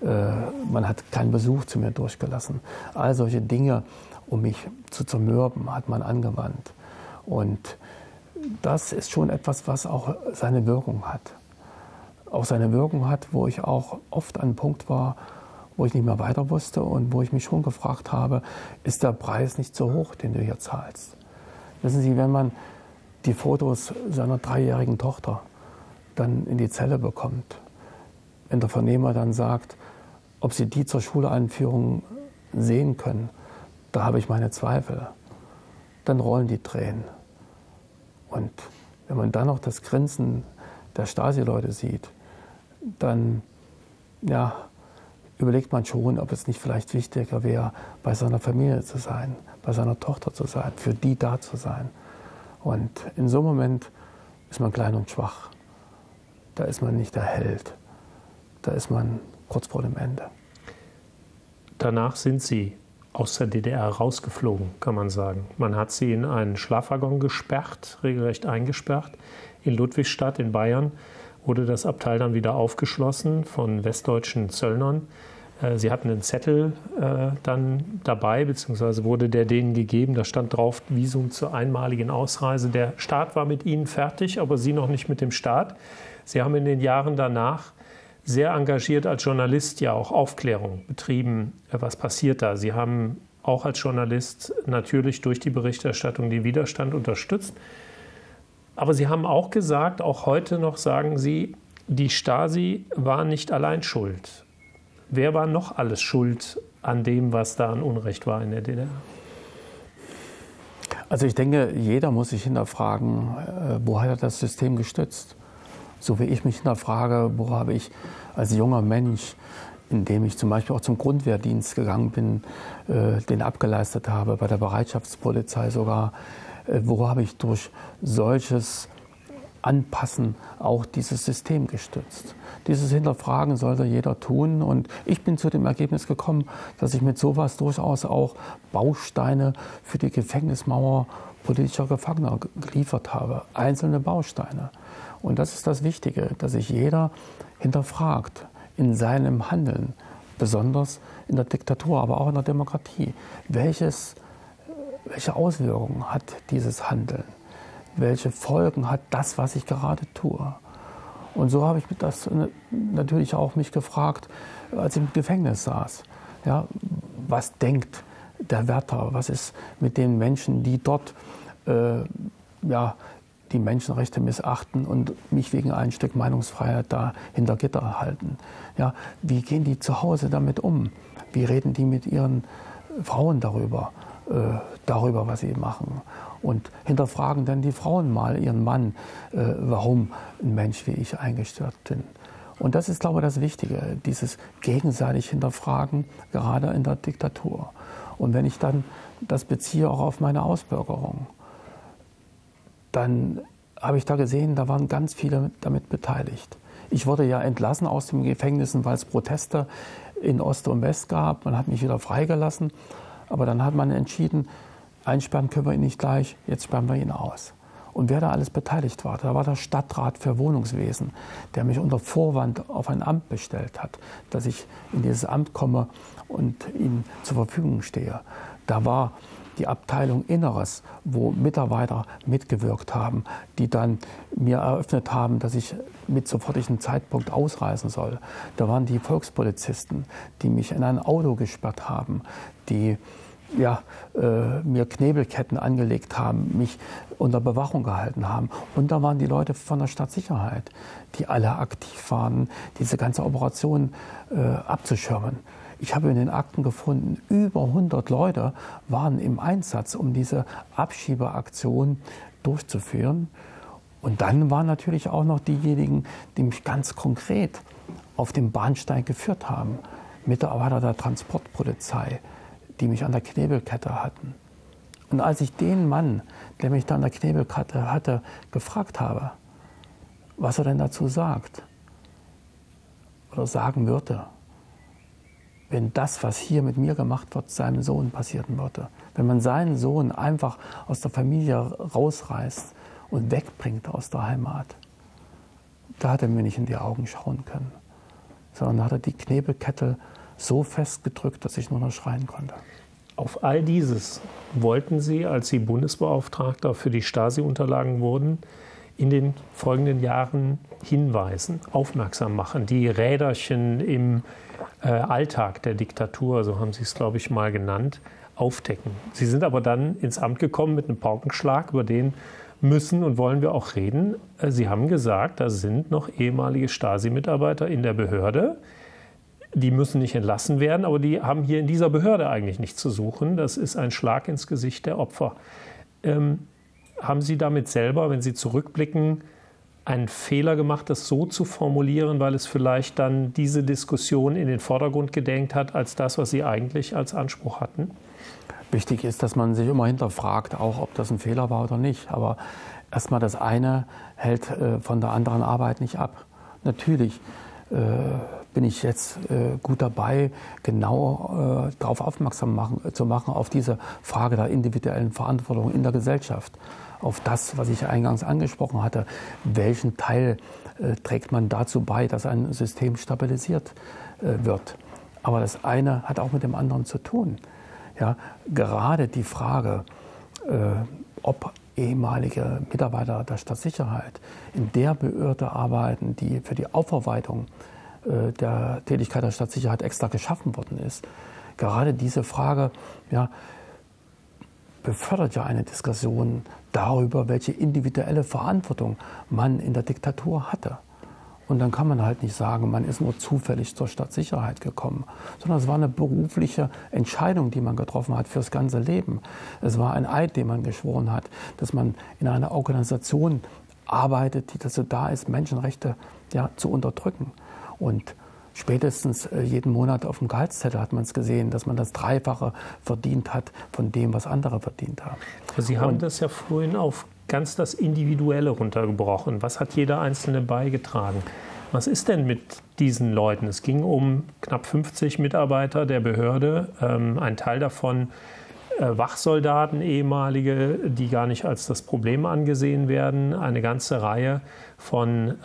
Man hat keinen Besuch zu mir durchgelassen. All solche Dinge, um mich zu zermürben, hat man angewandt. Und das ist schon etwas, was auch seine Wirkung hat. auch seine Wirkung hat, wo ich auch oft an einem Punkt war, wo ich nicht mehr weiter wusste und wo ich mich schon gefragt habe, ist der Preis nicht so hoch, den du hier zahlst? Wissen Sie, wenn man die Fotos seiner 3-jährigen Tochter dann in die Zelle bekommt, wenn der Vernehmer dann sagt, ob Sie die zur Schuleinführung sehen können, da habe ich meine Zweifel. Dann rollen die Tränen. Und wenn man dann noch das Grinsen der Stasi-Leute sieht, dann ja, überlegt man schon, ob es nicht vielleicht wichtiger wäre, bei seiner Familie zu sein, bei seiner Tochter zu sein, für die da zu sein. Und in so einem Moment ist man klein und schwach. Da ist man nicht der Held. Da ist man kurz vor dem Ende. Danach sind Sie aus der DDR rausgeflogen, kann man sagen. Man hat Sie in einen Schlafwaggon gesperrt, regelrecht eingesperrt. In Ludwigstadt in Bayern wurde das Abteil dann wieder aufgeschlossen von westdeutschen Zöllnern. Sie hatten einen Zettel dann dabei, beziehungsweise wurde der denen gegeben. Da stand drauf, Visum zur einmaligen Ausreise. Der Staat war mit Ihnen fertig, aber Sie noch nicht mit dem Staat. Sie haben in den Jahren danach sehr engagiert als Journalist ja auch Aufklärung betrieben. Was passiert da? Sie haben auch als Journalist natürlich durch die Berichterstattung den Widerstand unterstützt. Aber Sie haben auch gesagt, auch heute noch sagen Sie, die Stasi war nicht allein schuld. Wer war noch alles schuld an dem, was da an Unrecht war in der DDR? Also ich denke, jeder muss sich hinterfragen, wo hat er das System gestützt? So wie ich mich hinterfrage, wo habe ich als junger Mensch, indem ich zum Beispiel auch zum Grundwehrdienst gegangen bin, den abgeleistet habe, bei der Bereitschaftspolizei sogar, wo habe ich durch solches Anpassen auch dieses System gestützt. Dieses Hinterfragen sollte jeder tun und ich bin zu dem Ergebnis gekommen, dass ich mit sowas durchaus auch Bausteine für die Gefängnismauer politischer Gefangener geliefert habe, einzelne Bausteine. Und das ist das Wichtige, dass sich jeder hinterfragt in seinem Handeln, besonders in der Diktatur, aber auch in der Demokratie. Welche Auswirkungen hat dieses Handeln? Welche Folgen hat das, was ich gerade tue? Und so habe ich das natürlich auch mich gefragt, als ich im Gefängnis saß. Ja, was denkt der Wärter? Was ist mit den Menschen, die dort die Menschenrechte missachten und mich wegen ein Stück Meinungsfreiheit da hinter Gitter halten? Ja, wie gehen die zu Hause damit um? Wie reden die mit ihren Frauen darüber, was sie machen? Und hinterfragen dann die Frauen mal ihren Mann, warum ein Mensch wie ich eingestellt bin. Und das ist, glaube ich, das Wichtige, dieses gegenseitig Hinterfragen, gerade in der Diktatur. Und wenn ich dann das beziehe auch auf meine Ausbürgerung, dann habe ich da gesehen, da waren ganz viele damit beteiligt. Ich wurde ja entlassen aus den Gefängnissen, weil es Proteste in Ost und West gab. Man hat mich wieder freigelassen. Aber dann hat man entschieden, einsperren können wir ihn nicht gleich, jetzt sperren wir ihn aus. Und wer da alles beteiligt war, da war der Stadtrat für Wohnungswesen, der mich unter Vorwand auf ein Amt bestellt hat, dass ich in dieses Amt komme und ihm zur Verfügung stehe. Da war die Abteilung Inneres, wo Mitarbeiter mitgewirkt haben, die dann mir eröffnet haben, dass ich mit sofortigem Zeitpunkt ausreisen soll. Da waren die Volkspolizisten, die mich in ein Auto gesperrt haben, die mir Knebelketten angelegt haben, mich unter Bewachung gehalten haben. Und da waren die Leute von der Stadtsicherheit, die alle aktiv waren, diese ganze Operation abzuschirmen. Ich habe in den Akten gefunden, über 100 Leute waren im Einsatz, um diese Abschiebeaktion durchzuführen. Und dann waren natürlich auch noch diejenigen, die mich ganz konkret auf dem Bahnsteig geführt haben. Mitarbeiter der Transportpolizei, die mich an der Knebelkette hatten. Und als ich den Mann, der mich da an der Knebelkette hatte, gefragt habe, was er denn dazu sagt oder sagen würde, wenn das, was hier mit mir gemacht wird, seinem Sohn passieren würde. Wenn man seinen Sohn einfach aus der Familie rausreißt und wegbringt aus der Heimat, da hat er mir nicht in die Augen schauen können, sondern hat er die Knebelkette so festgedrückt, dass ich nur noch schreien konnte. Auf all dieses wollten Sie, als Sie Bundesbeauftragter für die Stasi-Unterlagen wurden, in den folgenden Jahren hinweisen, aufmerksam machen, die Räderchen im Alltag der Diktatur, so haben Sie es, glaube ich, mal genannt, aufdecken. Sie sind aber dann ins Amt gekommen mit einem Paukenschlag, über den müssen und wollen wir auch reden. Sie haben gesagt, da sind noch ehemalige Stasi-Mitarbeiter in der Behörde. Die müssen nicht entlassen werden, aber die haben hier in dieser Behörde eigentlich nichts zu suchen. Das ist ein Schlag ins Gesicht der Opfer. Haben Sie damit selber, wenn Sie zurückblicken, einen Fehler gemacht, das so zu formulieren, weil es vielleicht dann diese Diskussion in den Vordergrund gedrängt hat, als das, was Sie eigentlich als Anspruch hatten? Wichtig ist, dass man sich immer hinterfragt, auch ob das ein Fehler war oder nicht. Aber erstmal das eine hält von der anderen Arbeit nicht ab. Natürlich bin ich jetzt gut dabei, genau darauf aufmerksam zu machen, auf diese Frage der individuellen Verantwortung in der Gesellschaft. Auf das, was ich eingangs angesprochen hatte. Welchen Teil trägt man dazu bei, dass ein System stabilisiert wird? Aber das eine hat auch mit dem anderen zu tun. Ja, gerade die Frage, ob ehemalige Mitarbeiter der Stadtsicherheit in der Behörde arbeiten, die für die Aufarbeitung der Tätigkeit der Stadtsicherheit extra geschaffen worden ist. Gerade diese Frage befördert ja eine Diskussion darüber, welche individuelle Verantwortung man in der Diktatur hatte. Und dann kann man halt nicht sagen, man ist nur zufällig zur Stadtsicherheit gekommen, sondern es war eine berufliche Entscheidung, die man getroffen hat fürs ganze Leben. Es war ein Eid, den man geschworen hat, dass man in einer Organisation arbeitet, die dazu da ist, Menschenrechte zu unterdrücken. Und spätestens jeden Monat auf dem Gehaltszettel hat man es gesehen, dass man das Dreifache verdient hat von dem, was andere verdient haben. Sie haben das ja vorhin auf ganz das Individuelle runtergebrochen. Was hat jeder Einzelne beigetragen? Was ist denn mit diesen Leuten? Es ging um knapp 50 Mitarbeiter der Behörde, ein Teil davon Wachsoldaten, ehemalige, die gar nicht als das Problem angesehen werden, eine ganze Reihe von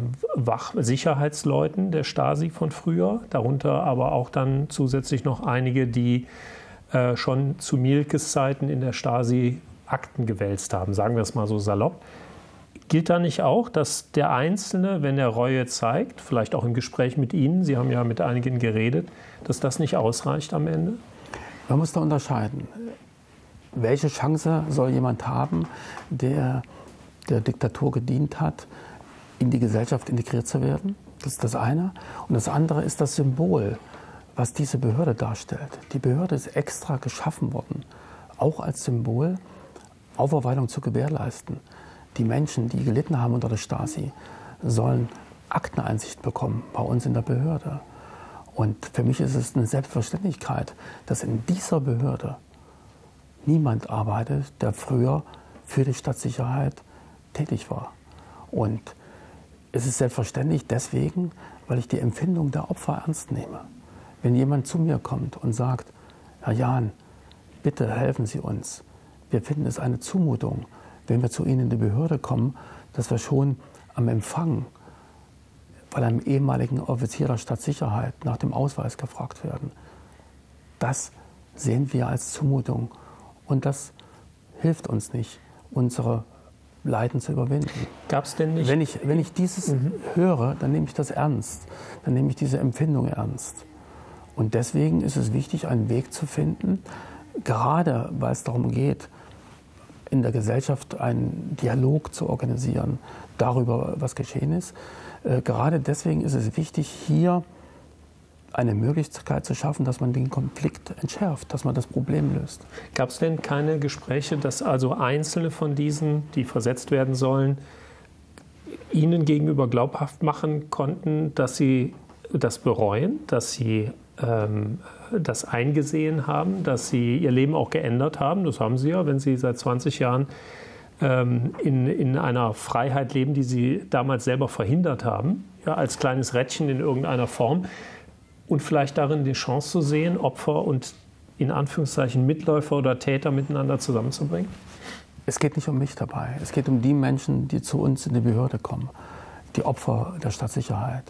Sicherheitsleuten der Stasi von früher, darunter aber auch dann zusätzlich noch einige, die schon zu Mielkes Zeiten in der Stasi Akten gewälzt haben, sagen wir es mal so salopp. Gilt da nicht auch, dass der Einzelne, wenn er Reue zeigt, vielleicht auch im Gespräch mit Ihnen, Sie haben ja mit einigen geredet, dass das nicht ausreicht am Ende? Man muss da unterscheiden. Welche Chance soll jemand haben, der der Diktatur gedient hat, in die Gesellschaft integriert zu werden? Das ist das eine. Und das andere ist das Symbol, was diese Behörde darstellt. Die Behörde ist extra geschaffen worden, auch als Symbol, Aufarbeitung zu gewährleisten. Die Menschen, die gelitten haben unter der Stasi, sollen Akteneinsicht bekommen bei uns in der Behörde. Und für mich ist es eine Selbstverständlichkeit, dass in dieser Behörde niemand arbeitet, der früher für die Stadtsicherheit tätig war. Und es ist selbstverständlich deswegen, weil ich die Empfindung der Opfer ernst nehme. Wenn jemand zu mir kommt und sagt, Herr Jahn, bitte helfen Sie uns. Wir finden es eine Zumutung, wenn wir zu Ihnen in die Behörde kommen, dass wir schon am Empfang von einem ehemaligen Offizier der Stadtsicherheit nach dem Ausweis gefragt werden. Das sehen wir als Zumutung und das hilft uns nicht, unsere Leiden zu überwinden. Gab es denn nicht? Wenn ich dieses höre, dann nehme ich das ernst, dann nehme ich diese Empfindung ernst. Und deswegen ist es wichtig, einen Weg zu finden, gerade weil es darum geht, in der Gesellschaft einen Dialog zu organisieren darüber, was geschehen ist. Gerade deswegen ist es wichtig, hier eine Möglichkeit zu schaffen, dass man den Konflikt entschärft, dass man das Problem löst. Gab es denn keine Gespräche, dass also Einzelne von diesen, die versetzt werden sollen, Ihnen gegenüber glaubhaft machen konnten, dass sie das bereuen, dass sie das eingesehen haben, dass sie ihr Leben auch geändert haben? Das haben sie ja, wenn sie seit 20 Jahren in einer Freiheit leben, die sie damals selber verhindert haben, ja, als kleines Rädchen in irgendeiner Form. Und vielleicht darin die Chance zu sehen, Opfer und in Anführungszeichen Mitläufer oder Täter miteinander zusammenzubringen? Es geht nicht um mich dabei. Es geht um die Menschen, die zu uns in die Behörde kommen, die Opfer der Stadtsicherheit.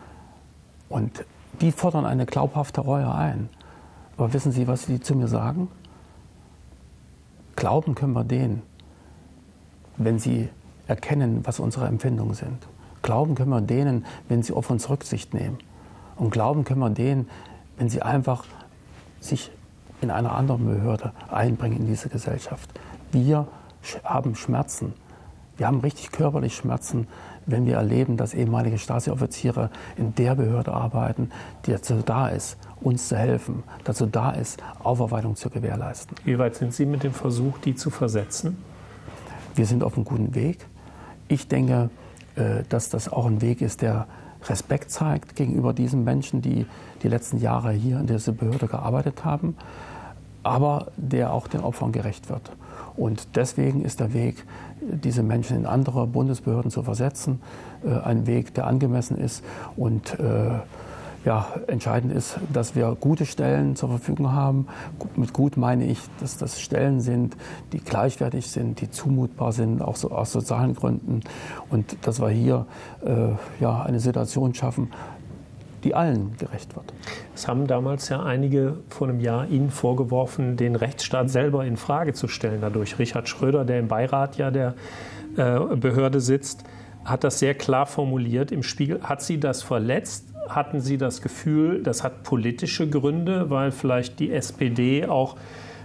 Und die fordern eine glaubhafte Reue ein. Aber wissen Sie, was die zu mir sagen? Glauben können wir denen, wenn sie erkennen, was unsere Empfindungen sind. Glauben können wir denen, wenn sie auf uns Rücksicht nehmen. Und glauben können wir denen, wenn sie einfach sich in einer anderen Behörde einbringen in diese Gesellschaft. Wir haben Schmerzen. Wir haben richtig körperlich Schmerzen, wenn wir erleben, dass ehemalige Stasi-Offiziere in der Behörde arbeiten, die dazu da ist, uns zu helfen, dazu da ist, Aufarbeitung zu gewährleisten. Wie weit sind Sie mit dem Versuch, die zu versetzen? Wir sind auf einem guten Weg. Ich denke, dass das auch ein Weg ist, der Respekt zeigt gegenüber diesen Menschen, die die letzten Jahre hier in dieser Behörde gearbeitet haben, aber der auch den Opfern gerecht wird. Und deswegen ist der Weg, diese Menschen in andere Bundesbehörden zu versetzen, ein Weg, der angemessen ist und entscheidend ist, dass wir gute Stellen zur Verfügung haben. Mit gut meine ich, dass das Stellen sind, die gleichwertig sind, die zumutbar sind, auch so aus sozialen Gründen. Und dass wir hier eine Situation schaffen, die allen gerecht wird. Es haben damals ja einige vor einem Jahr Ihnen vorgeworfen, den Rechtsstaat selber in Frage zu stellen. Dadurch Richard Schröder, der im Beirat ja der Behörde sitzt, hat das sehr klar formuliert im Spiegel. Hat Sie das verletzt? Hatten Sie das Gefühl, das hat politische Gründe, weil vielleicht die SPD auch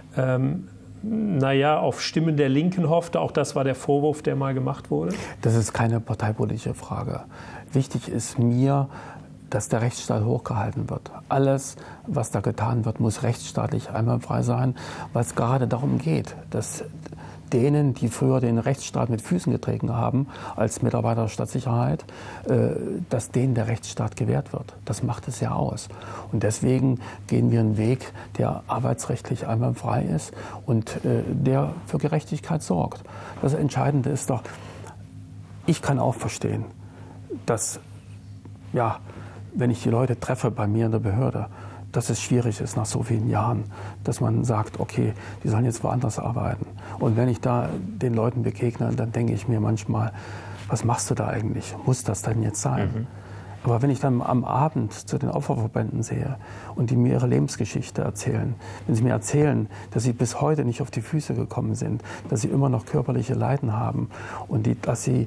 auf Stimmen der Linken hoffte? Auch das war der Vorwurf, der mal gemacht wurde. Das ist keine parteipolitische Frage. Wichtig ist mir, dass der Rechtsstaat hochgehalten wird. Alles, was da getan wird, muss rechtsstaatlich einwandfrei sein, weil es gerade darum geht, dass denen, die früher den Rechtsstaat mit Füßen getreten haben, als Mitarbeiter der Stadtsicherheit, dass denen der Rechtsstaat gewährt wird. Das macht es ja aus. Und deswegen gehen wir einen Weg, der arbeitsrechtlich einwandfrei ist und der für Gerechtigkeit sorgt. Das Entscheidende ist doch, ich kann auch verstehen, dass, wenn ich die Leute treffe bei mir in der Behörde, dass es schwierig ist nach so vielen Jahren, dass man sagt, okay, die sollen jetzt woanders arbeiten. Und wenn ich da den Leuten begegne, dann denke ich mir manchmal, was machst du da eigentlich? Muss das denn jetzt sein? Mhm. Aber wenn ich dann am Abend zu den Opferverbänden sehe und die mir ihre Lebensgeschichte erzählen, wenn sie mir erzählen, dass sie bis heute nicht auf die Füße gekommen sind, dass sie immer noch körperliche Leiden haben und dass sie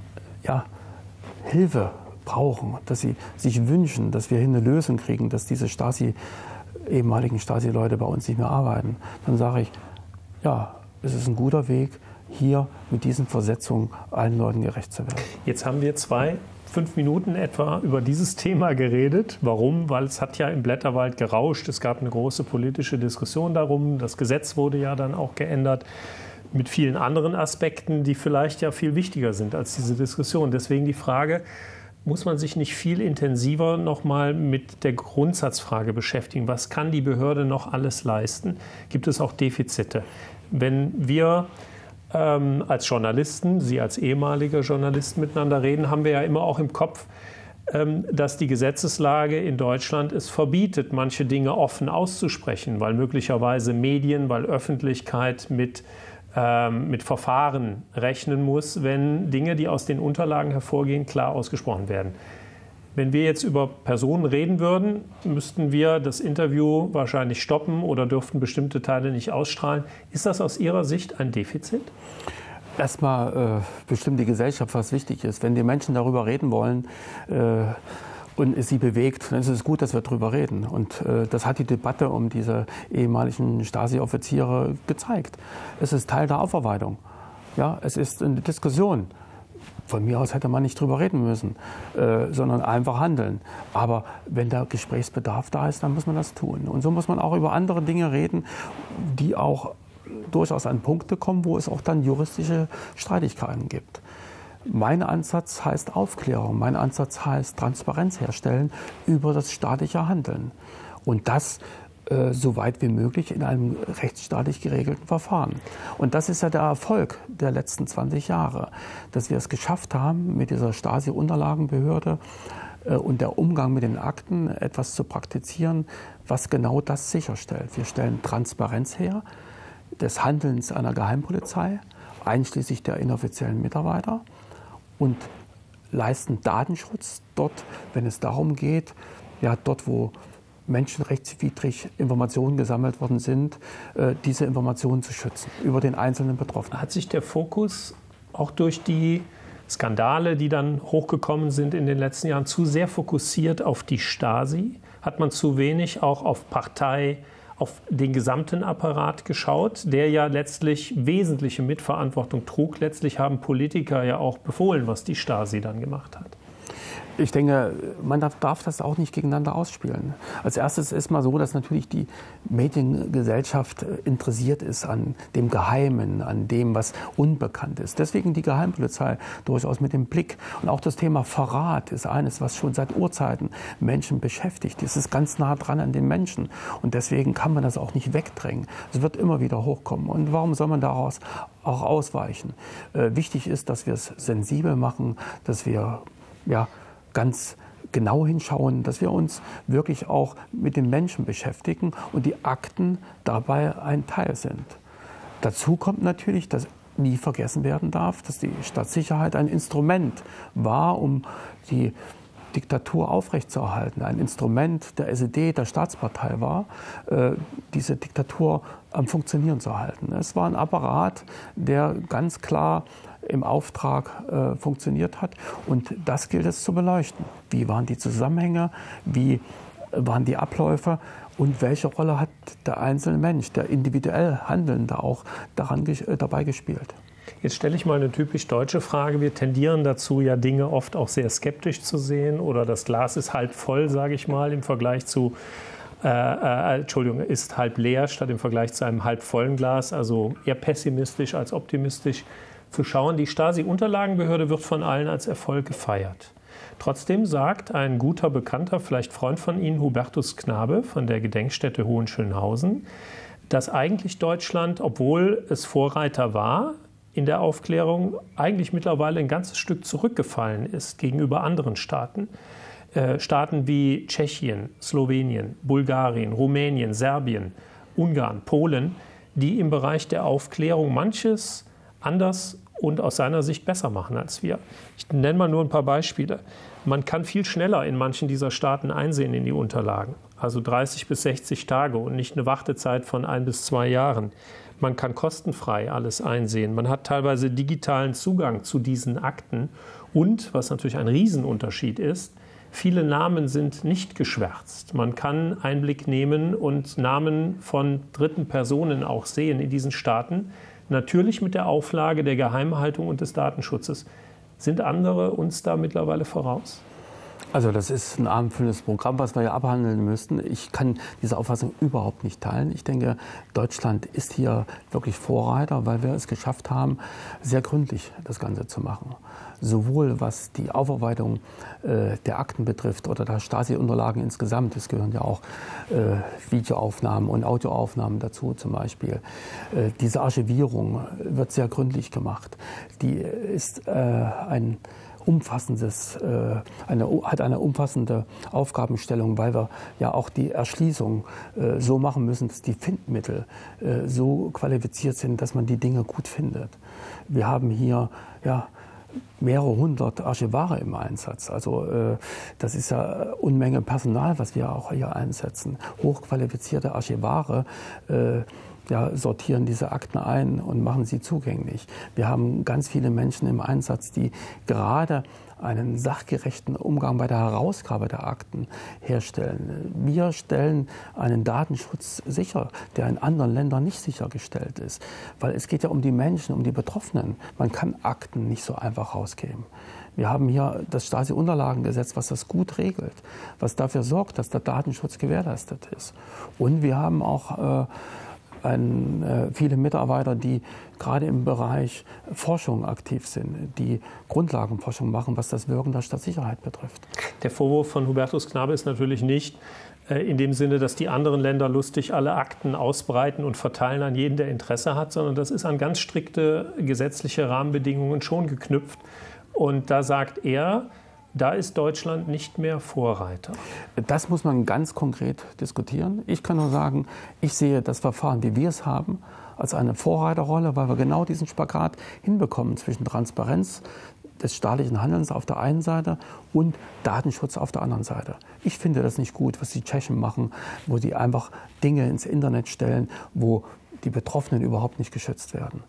Hilfe brauchen, dass sie sich wünschen, dass wir hier eine Lösung kriegen, dass diese ehemaligen Stasi-Leute bei uns nicht mehr arbeiten, dann sage ich, es ist ein guter Weg, hier mit diesen Versetzungen allen Leuten gerecht zu werden. Jetzt haben wir 5 Minuten etwa über dieses Thema geredet. Warum? Weil es hat ja im Blätterwald gerauscht. Es gab eine große politische Diskussion darum. Das Gesetz wurde ja dann auch geändert mit vielen anderen Aspekten, die vielleicht ja viel wichtiger sind als diese Diskussion. Deswegen die Frage, muss man sich nicht viel intensiver nochmal mit der Grundsatzfrage beschäftigen? Was kann die Behörde noch alles leisten? Gibt es auch Defizite? Wenn wir als Journalisten, Sie als ehemalige Journalisten miteinander reden, haben wir ja immer auch im Kopf, dass die Gesetzeslage in Deutschland es verbietet, manche Dinge offen auszusprechen, weil möglicherweise Medien, weil Öffentlichkeit mit Verfahren rechnen muss, wenn Dinge, die aus den Unterlagen hervorgehen, klar ausgesprochen werden. Wenn wir jetzt über Personen reden würden, müssten wir das Interview wahrscheinlich stoppen oder dürften bestimmte Teile nicht ausstrahlen. Ist das aus Ihrer Sicht ein Defizit? Erstmal bestimmt die Gesellschaft, was wichtig ist. Wenn die Menschen darüber reden wollen und es sie bewegt, dann ist es gut, dass wir darüber reden. Und das hat die Debatte um diese ehemaligen Stasi-Offiziere gezeigt. Es ist Teil der Aufarbeitung. Ja, es ist eine Diskussion. Von mir aus hätte man nicht drüber reden müssen, sondern einfach handeln. Aber wenn da Gesprächsbedarf da ist, dann muss man das tun. Und so muss man auch über andere Dinge reden, die auch durchaus an Punkte kommen, wo es auch dann juristische Streitigkeiten gibt. Mein Ansatz heißt Aufklärung, mein Ansatz heißt Transparenz herstellen über das staatliche Handeln. Und das so weit wie möglich in einem rechtsstaatlich geregelten Verfahren. Und das ist ja der Erfolg der letzten 20 Jahre, dass wir es geschafft haben, mit dieser Stasi-Unterlagenbehörde und der Umgang mit den Akten etwas zu praktizieren, was genau das sicherstellt. Wir stellen Transparenz her des Handelns einer Geheimpolizei, einschließlich der inoffiziellen Mitarbeiter, und leisten Datenschutz dort, wenn es darum geht, dort, wo menschenrechtswidrig Informationen gesammelt worden sind, diese Informationen zu schützen über den einzelnen Betroffenen. Hat sich der Fokus auch durch die Skandale, die dann hochgekommen sind in den letzten Jahren, zu sehr fokussiert auf die Stasi? Hat man zu wenig auch auf Partei, auf den gesamten Apparat geschaut, der ja letztlich wesentliche Mitverantwortung trug? Letztlich haben Politiker ja auch befohlen, was die Stasi dann gemacht hat. Ich denke, man darf das auch nicht gegeneinander ausspielen. Als erstes ist mal so, dass natürlich die Mediengesellschaft interessiert ist an dem Geheimen, an dem, was unbekannt ist. Deswegen die Geheimpolizei durchaus mit dem Blick. Und auch das Thema Verrat ist eines, was schon seit Urzeiten Menschen beschäftigt. Es ist ganz nah dran an den Menschen. Und deswegen kann man das auch nicht wegdrängen. Es wird immer wieder hochkommen. Und warum soll man daraus auch ausweichen? Wichtig ist, dass wir es sensibel machen, dass wir ganz genau hinschauen, dass wir uns wirklich auch mit den Menschen beschäftigen und die Akten dabei ein Teil sind. Dazu kommt natürlich, dass nie vergessen werden darf, dass die Staatssicherheit ein Instrument war, um die Diktatur aufrechtzuerhalten, ein Instrument der SED, der Staatspartei war, diese Diktatur am Funktionieren zu halten. Es war ein Apparat, der ganz klar im Auftrag funktioniert hat. Und das gilt es zu beleuchten. Wie waren die Zusammenhänge? Wie waren die Abläufe? Und welche Rolle hat der einzelne Mensch, der individuell Handelnde auch dabei gespielt? Jetzt stelle ich mal eine typisch deutsche Frage. Wir tendieren dazu, ja Dinge oft auch sehr skeptisch zu sehen. Oder das Glas ist halb voll, sage ich mal, im Vergleich zu ist halb leer statt im Vergleich zu einem halb vollen Glas. Also eher pessimistisch als optimistisch zu schauen. Die Stasi-Unterlagenbehörde wird von allen als Erfolg gefeiert. Trotzdem sagt ein guter Bekannter, vielleicht Freund von Ihnen, Hubertus Knabe von der Gedenkstätte Hohenschönhausen, dass eigentlich Deutschland, obwohl es Vorreiter war in der Aufklärung, eigentlich mittlerweile ein ganzes Stück zurückgefallen ist gegenüber anderen Staaten. Staaten wie Tschechien, Slowenien, Bulgarien, Rumänien, Serbien, Ungarn, Polen, die im Bereich der Aufklärung manches anders und aus seiner Sicht besser machen als wir. Ich nenne mal nur ein paar Beispiele. Man kann viel schneller in manchen dieser Staaten einsehen in die Unterlagen, also 30 bis 60 Tage und nicht eine Wartezeit von 1 bis 2 Jahren. Man kann kostenfrei alles einsehen. Man hat teilweise digitalen Zugang zu diesen Akten und, was natürlich ein Riesenunterschied ist, viele Namen sind nicht geschwärzt. Man kann Einblick nehmen und Namen von dritten Personen auch sehen in diesen Staaten. Natürlich mit der Auflage der Geheimhaltung und des Datenschutzes. Sind andere uns da mittlerweile voraus? Also das ist ein abendfüllendes Programm, was wir ja abhandeln müssten. Ich kann diese Auffassung überhaupt nicht teilen. Ich denke, Deutschland ist hier wirklich Vorreiter, weil wir es geschafft haben, sehr gründlich das Ganze zu machen. Sowohl was die Aufarbeitung der Akten betrifft oder der Stasi-Unterlagen insgesamt. Es gehören ja auch Videoaufnahmen und Audioaufnahmen dazu zum Beispiel. Diese Archivierung wird sehr gründlich gemacht. Die ist hat eine umfassende Aufgabenstellung, weil wir ja auch die Erschließung so machen müssen, dass die Findmittel so qualifiziert sind, dass man die Dinge gut findet. Wir haben hier mehrere hundert Archivare im Einsatz. Also das ist ja Unmenge Personal, was wir auch hier einsetzen. Hochqualifizierte Archivare sortieren diese Akten ein und machen sie zugänglich. Wir haben ganz viele Menschen im Einsatz, die gerade einen sachgerechten Umgang bei der Herausgabe der Akten herstellen. Wir stellen einen Datenschutz sicher, der in anderen Ländern nicht sichergestellt ist. Weil es geht ja um die Menschen, um die Betroffenen. Man kann Akten nicht so einfach rausgeben. Wir haben hier das Stasi-Unterlagengesetz, was das gut regelt, was dafür sorgt, dass der Datenschutz gewährleistet ist. Und wir haben auch viele Mitarbeiter, die gerade im Bereich Forschung aktiv sind, die Grundlagenforschung machen, was das Wirken der Staatssicherheit betrifft. Der Vorwurf von Hubertus Knabe ist natürlich nicht in dem Sinne, dass die anderen Länder lustig alle Akten ausbreiten und verteilen an jeden, der Interesse hat, sondern das ist an ganz strikte gesetzliche Rahmenbedingungen schon geknüpft. Und da sagt er, da ist Deutschland nicht mehr Vorreiter. Das muss man ganz konkret diskutieren. Ich kann nur sagen, ich sehe das Verfahren, wie wir es haben, als eine Vorreiterrolle, weil wir genau diesen Spagat hinbekommen zwischen Transparenz des staatlichen Handelns auf der einen Seite und Datenschutz auf der anderen Seite. Ich finde das nicht gut, was die Tschechen machen, wo sie einfach Dinge ins Internet stellen, wo die Betroffenen überhaupt nicht geschützt werden.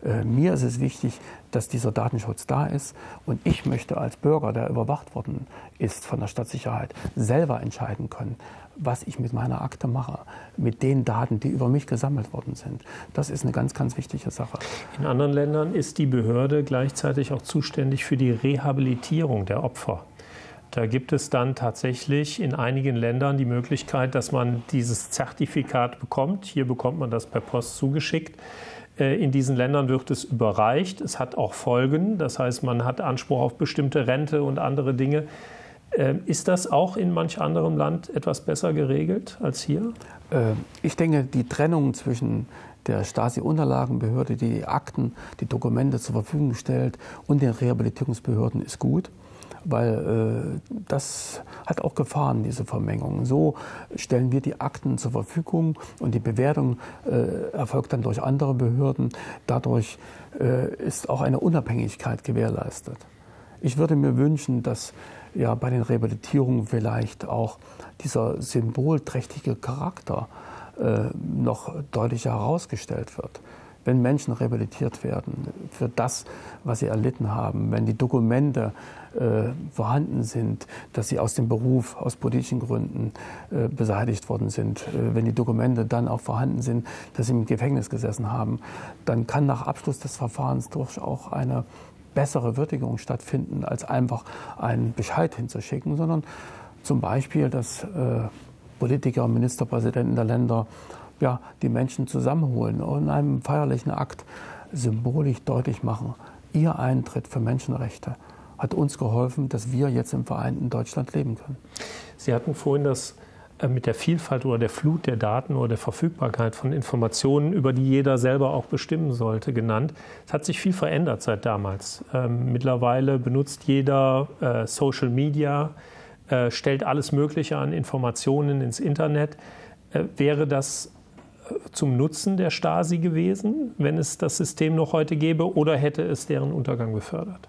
Mir ist es wichtig, dass dieser Datenschutz da ist. Und ich möchte als Bürger, der überwacht worden ist von der Stadtsicherheit, selber entscheiden können, was ich mit meiner Akte mache, mit den Daten, die über mich gesammelt worden sind. Das ist eine ganz, ganz wichtige Sache. In anderen Ländern ist die Behörde gleichzeitig auch zuständig für die Rehabilitierung der Opfer. Da gibt es dann tatsächlich in einigen Ländern die Möglichkeit, dass man dieses Zertifikat bekommt. Hier bekommt man das per Post zugeschickt. In diesen Ländern wird es überreicht. Es hat auch Folgen. Das heißt, man hat Anspruch auf bestimmte Rente und andere Dinge. Ist das auch in manch anderem Land etwas besser geregelt als hier? Ich denke, die Trennung zwischen der Stasi-Unterlagenbehörde, die die Akten, die Dokumente zur Verfügung stellt, und den Rehabilitierungsbehörden ist gut, weil das hat auch Gefahren, diese Vermengung. So stellen wir die Akten zur Verfügung und die Bewertung erfolgt dann durch andere Behörden. Dadurch ist auch eine Unabhängigkeit gewährleistet. Ich würde mir wünschen, dass ja bei den Rehabilitierungen vielleicht auch dieser symbolträchtige Charakter noch deutlicher herausgestellt wird. Wenn Menschen rehabilitiert werden für das, was sie erlitten haben, wenn die Dokumente vorhanden sind, dass sie aus dem Beruf, aus politischen Gründen beseitigt worden sind, wenn die Dokumente dann auch vorhanden sind, dass sie im Gefängnis gesessen haben, dann kann nach Abschluss des Verfahrens durchaus auch eine bessere Würdigung stattfinden, als einfach einen Bescheid hinzuschicken, sondern zum Beispiel, dass Politiker, Ministerpräsidenten der Länder ja, die Menschen zusammenholen und in einem feierlichen Akt symbolisch deutlich machen, ihr Eintritt für Menschenrechte hat uns geholfen, dass wir jetzt im vereinten Deutschland leben können. Sie hatten vorhin das mit der Vielfalt oder der Flut der Daten oder der Verfügbarkeit von Informationen, über die jeder selber auch bestimmen sollte, genannt. Es hat sich viel verändert seit damals. Mittlerweile benutzt jeder Social Media, stellt alles Mögliche an Informationen ins Internet. Wäre das zum Nutzen der Stasi gewesen, wenn es das System noch heute gäbe, oder hätte es deren Untergang befördert?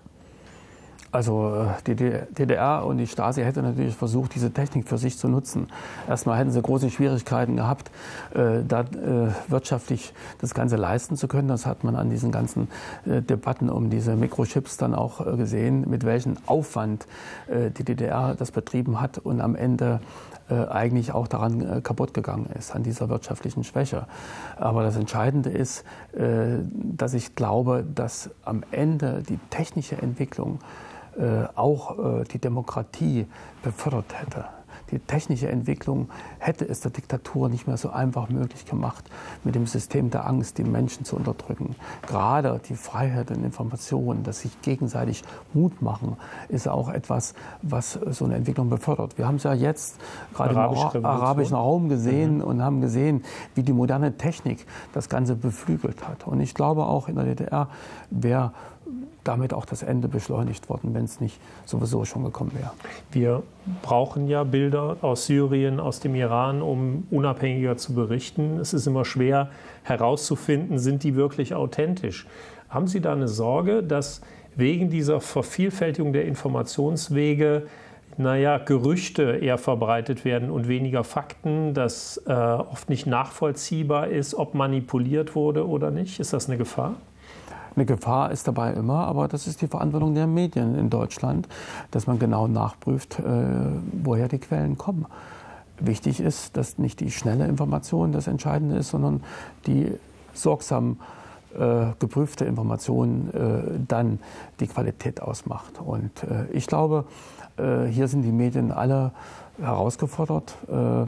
Also die DDR und die Stasi hätte natürlich versucht, diese Technik für sich zu nutzen. Erstmal hätten sie große Schwierigkeiten gehabt, wirtschaftlich das Ganze leisten zu können. Das hat man an diesen ganzen Debatten um diese Mikrochips dann auch gesehen, mit welchem Aufwand die DDR das betrieben hat und am Ende eigentlich auch daran kaputt gegangen ist, an dieser wirtschaftlichen Schwäche. Aber das Entscheidende ist, dass ich glaube, dass am Ende die technische Entwicklung auch die Demokratie befördert hätte. Die technische Entwicklung hätte es der Diktatur nicht mehr so einfach möglich gemacht, mit dem System der Angst die Menschen zu unterdrücken. Gerade die Freiheit in Informationen, das sich gegenseitig Mut machen, ist auch etwas, was so eine Entwicklung befördert. Wir haben es ja jetzt gerade im arabischen Raum gesehen und haben gesehen, wie die moderne Technik das Ganze beflügelt hat. Und ich glaube, auch in der DDR wäre damit auch das Ende beschleunigt worden, wenn es nicht sowieso schon gekommen wäre. Wir brauchen ja Bilder aus Syrien, aus dem Iran, um unabhängiger zu berichten. Es ist immer schwer herauszufinden, sind die wirklich authentisch. Haben Sie da eine Sorge, dass wegen dieser Vervielfältigung der Informationswege Gerüchte eher verbreitet werden und weniger Fakten, dass oft nicht nachvollziehbar ist, ob manipuliert wurde oder nicht? Ist das eine Gefahr? Eine Gefahr ist dabei immer, aber das ist die Verantwortung der Medien in Deutschland, dass man genau nachprüft, woher die Quellen kommen. Wichtig ist, dass nicht die schnelle Information das Entscheidende ist, sondern die sorgsam geprüfte Information dann die Qualität ausmacht. Und ich glaube, hier sind die Medien alle herausgefordert,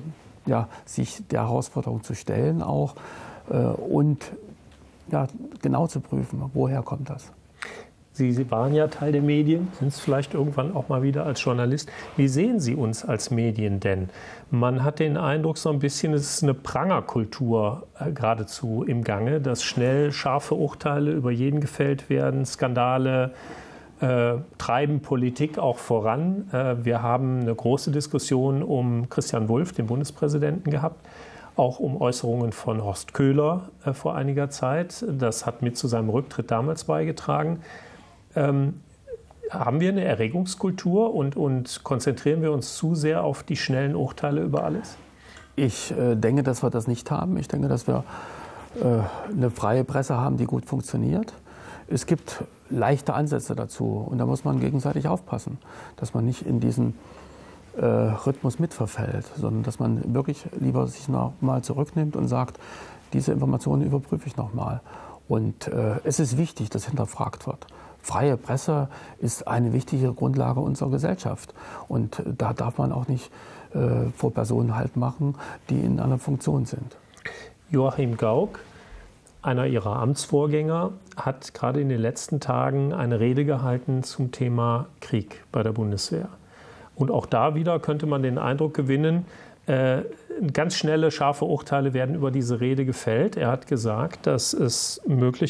sich der Herausforderung zu stellen auch und genau zu prüfen, woher kommt das. Sie waren ja Teil der Medien, sind es vielleicht irgendwann auch mal wieder als Journalist. Wie sehen Sie uns als Medien denn? Man hat den Eindruck so ein bisschen, es ist eine Prangerkultur geradezu im Gange, dass schnell scharfe Urteile über jeden gefällt werden, Skandale treiben Politik auch voran. Wir haben eine große Diskussion um Christian Wulff, den Bundespräsidenten, gehabt. Auch um Äußerungen von Horst Köhler vor einiger Zeit. Das hat mit zu seinem Rücktritt damals beigetragen. Haben wir eine Erregungskultur und konzentrieren wir uns zu sehr auf die schnellen Urteile über alles? Ich denke, dass wir das nicht haben. Ich denke, dass wir eine freie Presse haben, die gut funktioniert. Es gibt leichte Ansätze dazu und da muss man gegenseitig aufpassen, dass man nicht in diesen Rhythmus mitverfällt, sondern dass man wirklich lieber sich noch mal zurücknimmt und sagt, diese Informationen überprüfe ich noch mal. Und es ist wichtig, dass hinterfragt wird. Freie Presse ist eine wichtige Grundlage unserer Gesellschaft. Und da darf man auch nicht vor Personen Halt machen, die in einer Funktion sind. Joachim Gauck, einer Ihrer Amtsvorgänger, hat gerade in den letzten Tagen eine Rede gehalten zum Thema Krieg bei der Bundeswehr. Und auch da wieder könnte man den Eindruck gewinnen, ganz schnelle, scharfe Urteile werden über diese Rede gefällt. Er hat gesagt, dass es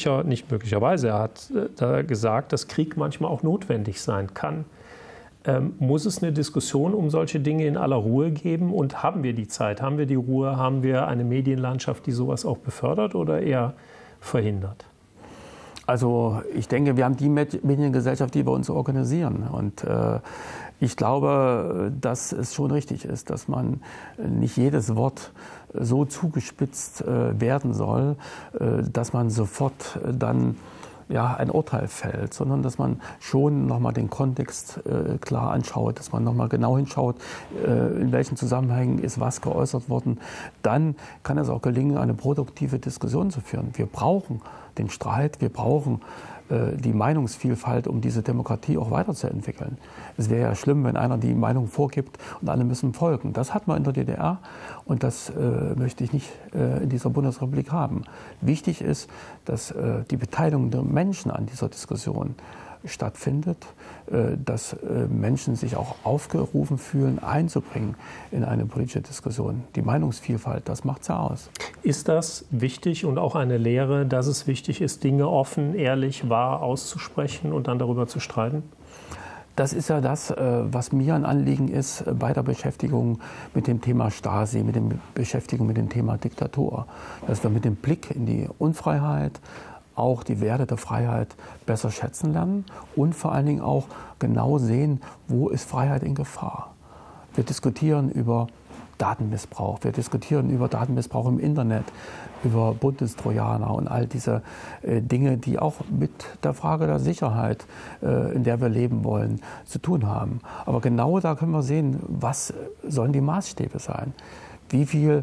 er hat gesagt, dass Krieg manchmal auch notwendig sein kann. Muss es eine Diskussion um solche Dinge in aller Ruhe geben? Und haben wir die Zeit, haben wir die Ruhe, haben wir eine Medienlandschaft, die sowas auch befördert oder eher verhindert? Also ich denke, wir haben die Mediengesellschaft, die wir uns organisieren. Und ich glaube, dass es schon richtig ist, dass man nicht jedes Wort so zugespitzt werden soll, dass man sofort dann ein Urteil fällt, sondern dass man schon nochmal den Kontext klar anschaut, dass man nochmal genau hinschaut, in welchen Zusammenhängen ist was geäußert worden. Dann kann es auch gelingen, eine produktive Diskussion zu führen. Wir brauchen den Streit, wir brauchen die Meinungsvielfalt, um diese Demokratie auch weiterzuentwickeln. Es wäre ja schlimm, wenn einer die Meinung vorgibt und alle müssen folgen. Das hat man in der DDR und das möchte ich nicht in dieser Bundesrepublik haben. Wichtig ist, dass die Beteiligung der Menschen an dieser Diskussion stattfindet, dass Menschen sich auch aufgerufen fühlen, einzubringen in eine politische Diskussion. Die Meinungsvielfalt, das macht's ja aus. Ist das wichtig und auch eine Lehre, dass es wichtig ist, Dinge offen, ehrlich, wahr auszusprechen und dann darüber zu streiten? Das ist ja das, was mir ein Anliegen ist bei der Beschäftigung mit dem Thema Stasi, mit der Beschäftigung mit dem Thema Diktatur. Dass wir mit dem Blick in die Unfreiheit auch die Werte der Freiheit besser schätzen lernen und vor allen Dingen auch genau sehen, wo ist Freiheit in Gefahr. Wir diskutieren über Datenmissbrauch, wir diskutieren über Datenmissbrauch im Internet, über Bundestrojaner und all diese Dinge, die auch mit der Frage der Sicherheit, in der wir leben wollen, zu tun haben. Aber genau da können wir sehen, was sollen die Maßstäbe sein? Wie viel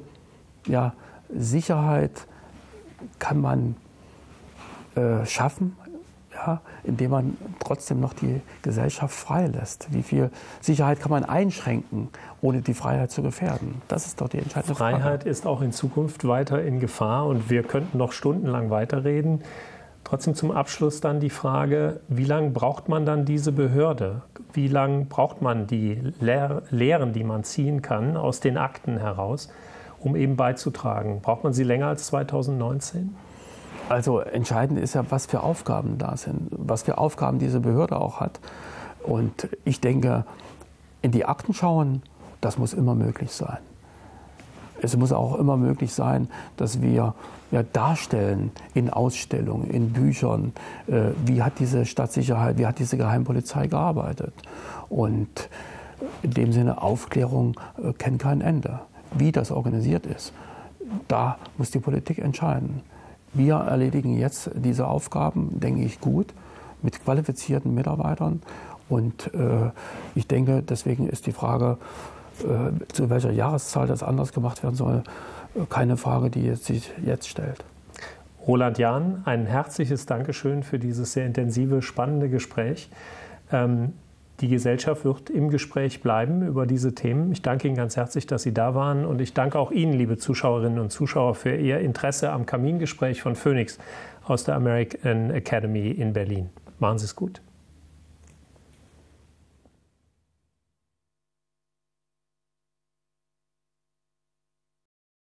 Sicherheit kann man schaffen, indem man trotzdem noch die Gesellschaft frei lässt. Wie viel Sicherheit kann man einschränken, ohne die Freiheit zu gefährden? Das ist doch die entscheidende Frage. Freiheit ist auch in Zukunft weiter in Gefahr und wir könnten noch stundenlang weiterreden. Trotzdem zum Abschluss dann die Frage, wie lange braucht man dann diese Behörde? Wie lange braucht man die Lehren, die man ziehen kann aus den Akten heraus, um eben beizutragen? Braucht man sie länger als 2019? Also entscheidend ist ja, was für Aufgaben da sind, was für Aufgaben diese Behörde auch hat. Und ich denke, in die Akten schauen, das muss immer möglich sein. Es muss auch immer möglich sein, dass wir darstellen in Ausstellungen, in Büchern, wie hat diese Stadtsicherheit, wie hat diese Geheimpolizei gearbeitet. Und in dem Sinne, Aufklärung kennt kein Ende. Wie das organisiert ist, da muss die Politik entscheiden. Wir erledigen jetzt diese Aufgaben, denke ich, gut, mit qualifizierten Mitarbeitern. Und ich denke, deswegen ist die Frage, zu welcher Jahreszahl das anders gemacht werden soll, keine Frage, die sich jetzt stellt. Roland Jahn, ein herzliches Dankeschön für dieses sehr intensive, spannende Gespräch. Die Gesellschaft wird im Gespräch bleiben über diese Themen. Ich danke Ihnen ganz herzlich, dass Sie da waren. Und ich danke auch Ihnen, liebe Zuschauerinnen und Zuschauer, für Ihr Interesse am Kamingespräch von Phoenix aus der American Academy in Berlin. Machen Sie es gut.